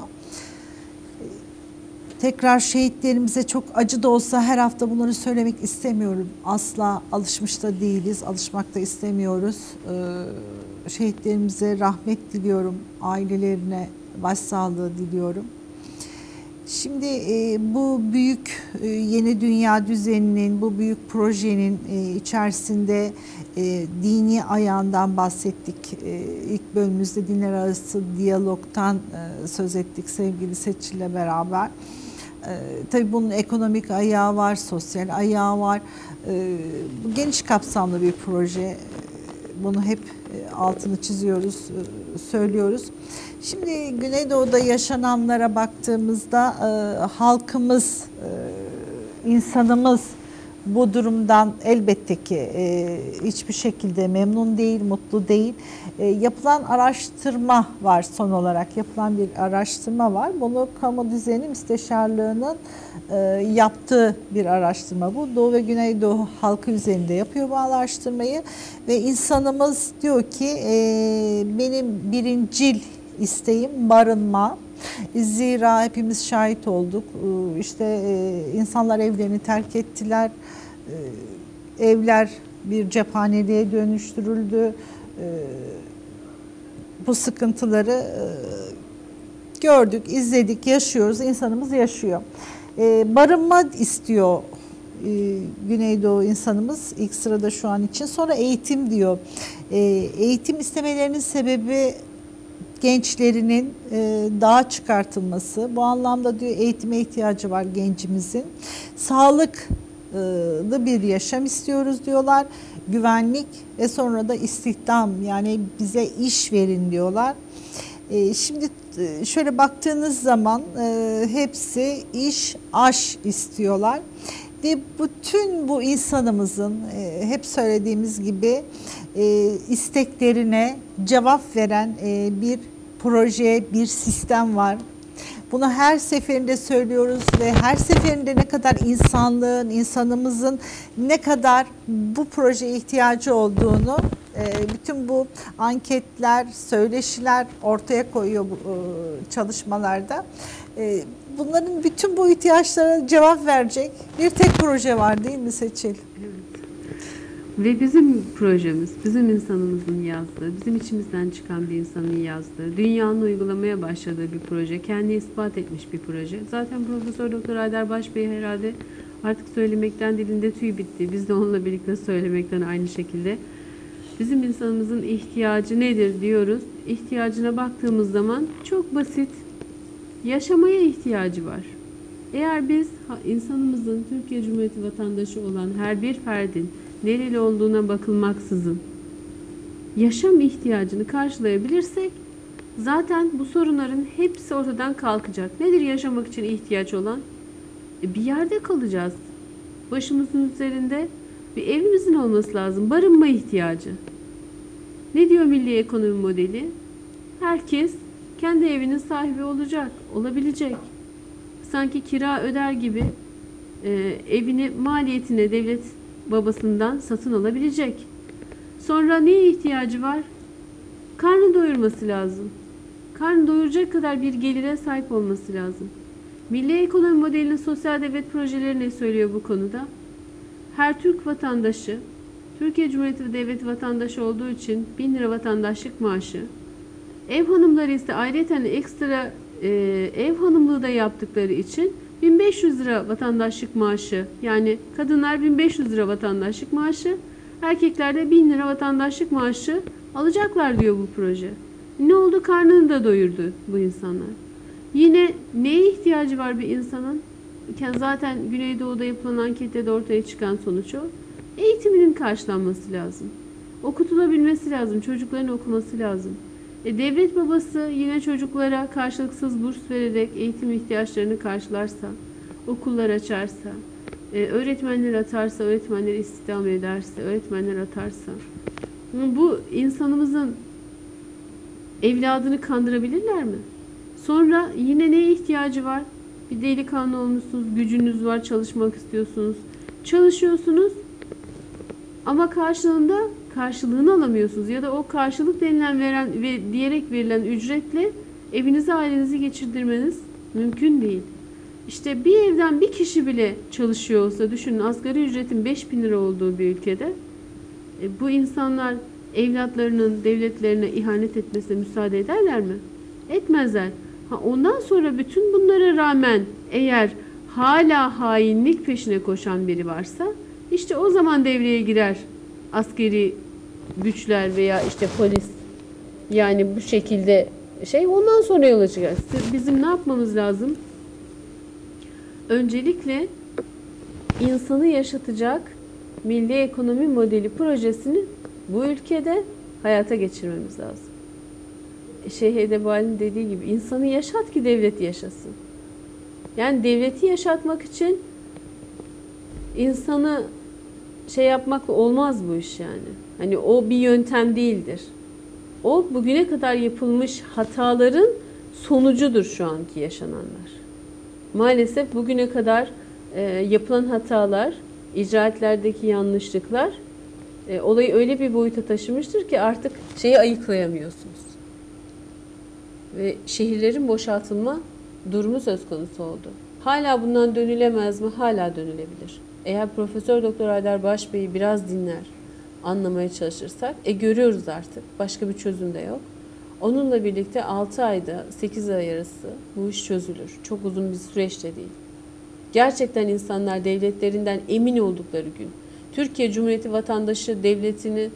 Tekrar şehitlerimize çok acı da olsa her hafta bunları söylemek istemiyorum. Asla alışmış da değiliz, alışmak da istemiyoruz. Şehitlerimize rahmet diliyorum, ailelerine başsağlığı diliyorum. Şimdi bu büyük yeni dünya düzeninin, bu büyük projenin içerisinde Dini ayağından bahsettik. İlk bölümümüzde dinler arası diyalogtan söz ettik sevgili Seçil'le beraber. Tabii bunun ekonomik ayağı var, sosyal ayağı var. Bu geniş kapsamlı bir proje. Bunu hep altını çiziyoruz, söylüyoruz. Şimdi Güneydoğu'da yaşananlara baktığımızda halkımız, insanımız bu durumdan elbette ki hiçbir şekilde memnun değil, mutlu değil. Yapılan araştırma var, son olarak yapılan bir araştırma var. Bunu Kamu Düzeni Müsteşarlığı'nın yaptığı bir araştırma bu. Doğu ve Güneydoğu halkı üzerinde yapıyor bu araştırmayı ve insanımız diyor ki benim birincil isteğim barınma. Zira hepimiz şahit olduk. İşte insanlar evlerini terk ettiler. Evler bir cephaneliğe dönüştürüldü. Bu sıkıntıları gördük, izledik, yaşıyoruz. İnsanımız yaşıyor. Barınma istiyor Güneydoğu insanımız ilk sırada şu an için. Sonra eğitim diyor. Eğitim istemelerinin sebebi gençlerinin dağa çıkartılması. Bu anlamda diyor eğitime ihtiyacı var gencimizin. Sağlıklı bir yaşam istiyoruz diyorlar. Güvenlik ve sonra da istihdam, yani bize iş verin diyorlar. Şimdi şöyle baktığınız zaman hepsi iş, aş istiyorlar. Ve bütün bu insanımızın hep söylediğimiz gibi isteklerine cevap veren bir proje, bir sistem var. Bunu her seferinde söylüyoruz ve her seferinde ne kadar insanımızın ne kadar bu projeye ihtiyacı olduğunu bütün bu anketler, söyleşiler ortaya koyuyor bu çalışmalarda. Bunların bütün bu ihtiyaçlara cevap verecek bir tek proje var, değil mi Seçil? Evet. Ve bizim projemiz, bizim insanımızın yazdığı, bizim içimizden çıkan bir insanın yazdığı, dünyanın uygulamaya başladığı bir proje, kendi ispat etmiş bir proje. Zaten Profesör Doktor Haydar Başbey herhalde artık söylemekten dilinde tüy bitti. Biz de onunla birlikte söylemekten aynı şekilde. Bizim insanımızın ihtiyacı nedir diyoruz. İhtiyacına baktığımız zaman çok basit. Yaşamaya ihtiyacı var. Eğer biz insanımızın Türkiye Cumhuriyeti vatandaşı olan her bir ferdin nereli olduğuna bakılmaksızın yaşam ihtiyacını karşılayabilirsek zaten bu sorunların hepsi ortadan kalkacak. Nedir yaşamak için ihtiyaç olan? Bir yerde kalacağız. Başımızın üzerinde bir evimizin olması lazım. Barınma ihtiyacı. Ne diyor Milli Ekonomi Modeli? Herkes kendi evinin sahibi olacak, olabilecek. Sanki kira öder gibi evini maliyetine devlet babasından satın alabilecek. Sonra neye ihtiyacı var? Karnı doyurması lazım. Karnı doyuracak kadar bir gelire sahip olması lazım. Milli Ekonomi Modeli'nin sosyal devlet projeleri ne söylüyor bu konuda? Her Türk vatandaşı, Türkiye Cumhuriyeti Devleti vatandaşı olduğu için 1000 lira vatandaşlık maaşı, ev hanımları ise ayrıca ekstra ev hanımlığı da yaptıkları için 1500 lira vatandaşlık maaşı, yani kadınlar 1500 lira vatandaşlık maaşı, erkekler de 1000 lira vatandaşlık maaşı alacaklar diyor bu proje. Ne oldu? Karnını da doyurdu bu insanlar. Yine neye ihtiyacı var bir insanın? Zaten Güneydoğu'da yapılan ankette de ortaya çıkan sonuç o. Eğitiminin karşılanması lazım. Okutulabilmesi lazım. Çocukların okuması lazım. Devlet babası yine çocuklara karşılıksız burs vererek eğitim ihtiyaçlarını karşılarsa, okullar açarsa, öğretmenler atarsa, öğretmenleri istihdam ederse, öğretmenler atarsa, bu insanımızın evladını kandırabilirler mi? Sonra yine neye ihtiyacı var? Bir delikanlı olmuşsunuz, gücünüz var, çalışmak istiyorsunuz. Çalışıyorsunuz ama karşılığını alamıyorsunuz ya da o karşılık denilen diyerek verilen ücretle evinizi, ailenizi geçirdirmeniz mümkün değil. İşte bir evden bir kişi bile çalışıyor olsa, düşünün asgari ücretin 5000 lira olduğu bir ülkede bu insanlar evlatlarının devletlerine ihanet etmesine müsaade ederler mi? Etmezler. Ondan sonra bütün bunlara rağmen eğer hala hainlik peşine koşan biri varsa işte o zaman devreye girer askeri güçler veya işte polis, yani bu şekilde ondan sonra yola çıkarız. Bizim ne yapmamız lazım? Öncelikle insanı yaşatacak milli ekonomi modeli projesini bu ülkede hayata geçirmemiz lazım. Şeyh Edebali'nin dediği gibi insanı yaşat ki devlet yaşasın. Yani devleti yaşatmak için insanı yapmakla olmaz bu iş yani. Hani o bir yöntem değildir. O bugüne kadar yapılmış hataların sonucudur şu anki yaşananlar. Maalesef bugüne kadar yapılan hatalar, icraatlerdeki yanlışlıklar olayı öyle bir boyuta taşımıştır ki artık ayıklayamıyorsunuz. Ve şehirlerin boşaltılma durumu söz konusu oldu. Hala bundan dönülemez mi? Hala dönülebilir. Eğer Profesör Doktor Haydar Başbey'i biraz dinler, anlamaya çalışırsak, görüyoruz artık. Başka bir çözüm de yok. Onunla birlikte 6 ayda 8 ay arası bu iş çözülür. Çok uzun bir süreçte değil. Gerçekten insanlar devletlerinden emin oldukları gün, Türkiye Cumhuriyeti vatandaşı devletini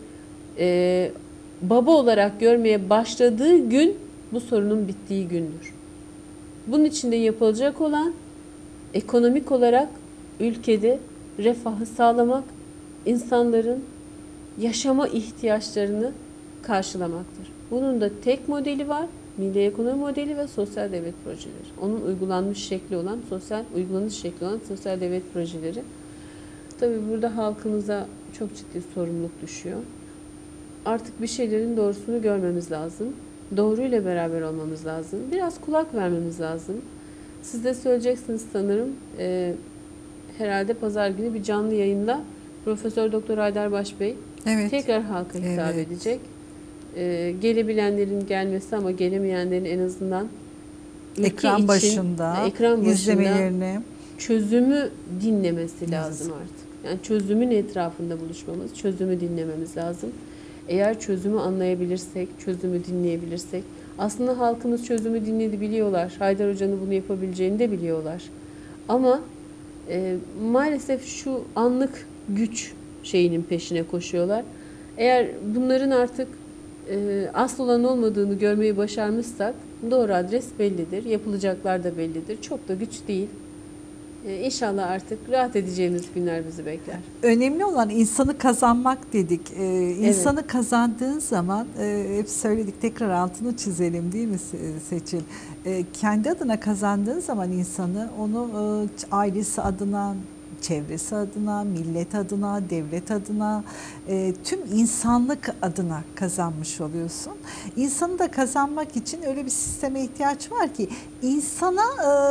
baba olarak görmeye başladığı gün bu sorunun bittiği gündür. Bunun için de yapılacak olan ekonomik olarak ülkede refahı sağlamak, insanların yaşama ihtiyaçlarını karşılamaktır. Bunun da tek modeli var. Milli ekonomi modeli ve sosyal devlet projeleri. Onun uygulanmış şekli olan, uygulanış şekli olan sosyal devlet projeleri. Tabii burada halkımıza çok ciddi sorumluluk düşüyor. Artık bir şeylerin doğrusunu görmemiz lazım. Doğruyla beraber olmamız lazım. Biraz kulak vermemiz lazım. Siz de söyleyeceksiniz sanırım. Herhalde pazar günü bir canlı yayında Profesör Doktor Haydar Başbey tekrar halka hitap edecek. Gelebilenlerin gelmesi ama gelemeyenlerin en azından ekran başında izlemelerini, çözümü dinlemesi lazım artık. Yani çözümün etrafında buluşmamız, çözümü dinlememiz lazım. Eğer çözümü anlayabilirsek, çözümü dinleyebilirsek, aslında halkımız çözümü dinledi, biliyorlar. Haydar Hoca'nın bunu yapabileceğini de biliyorlar. Ama maalesef şu anlık güç peşine koşuyorlar. Eğer bunların artık asıl olan olmadığını görmeyi başarmışsak doğru adres bellidir. Yapılacaklar da bellidir. Çok da güç değil. İnşallah artık rahat edeceğimiz günler bizi bekler. Önemli olan insanı kazanmak dedik. İnsanı kazandığın zaman hep söyledik, tekrar altını çizelim değil mi Seçil? Kendi adına kazandığın zaman insanı, onu ailesi adına, çevresi adına, millet adına, devlet adına, tüm insanlık adına kazanmış oluyorsun. İnsanı da kazanmak için öyle bir sisteme ihtiyaç var ki insana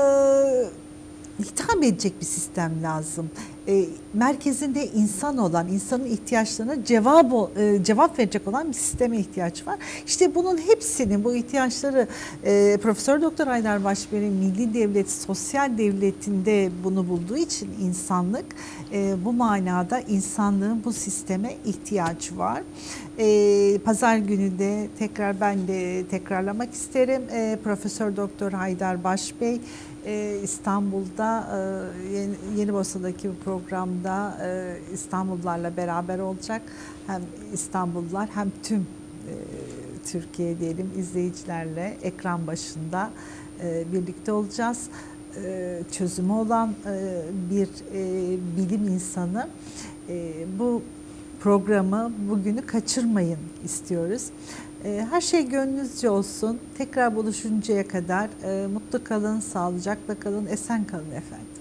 hitap edecek bir sistem lazım. Merkezinde insan olan, insanın ihtiyaçlarına cevap verecek olan bir sisteme ihtiyaç var. İşte bunun hepsini, bu ihtiyaçları Profesör Doktor Haydar Başbey'in Milli Devlet, Sosyal Devleti'nde bunu bulduğu için insanlık, bu manada insanlığın bu sisteme ihtiyacı var. Pazar günü de tekrar ben de tekrarlamak isterim. Profesör Doktor Haydar Başbey İstanbul'da Yeni Bursa'daki programda İstanbullularla beraber olacak. Hem İstanbullular hem tüm Türkiye diyelim izleyicilerle ekran başında birlikte olacağız. Çözümü olan bir bilim insanı. Bu programı, bugünü kaçırmayın istiyoruz. Her şey gönlünüzce olsun. Tekrar buluşuncaya kadar mutlu kalın, sağlıcakla kalın, esen kalın efendim.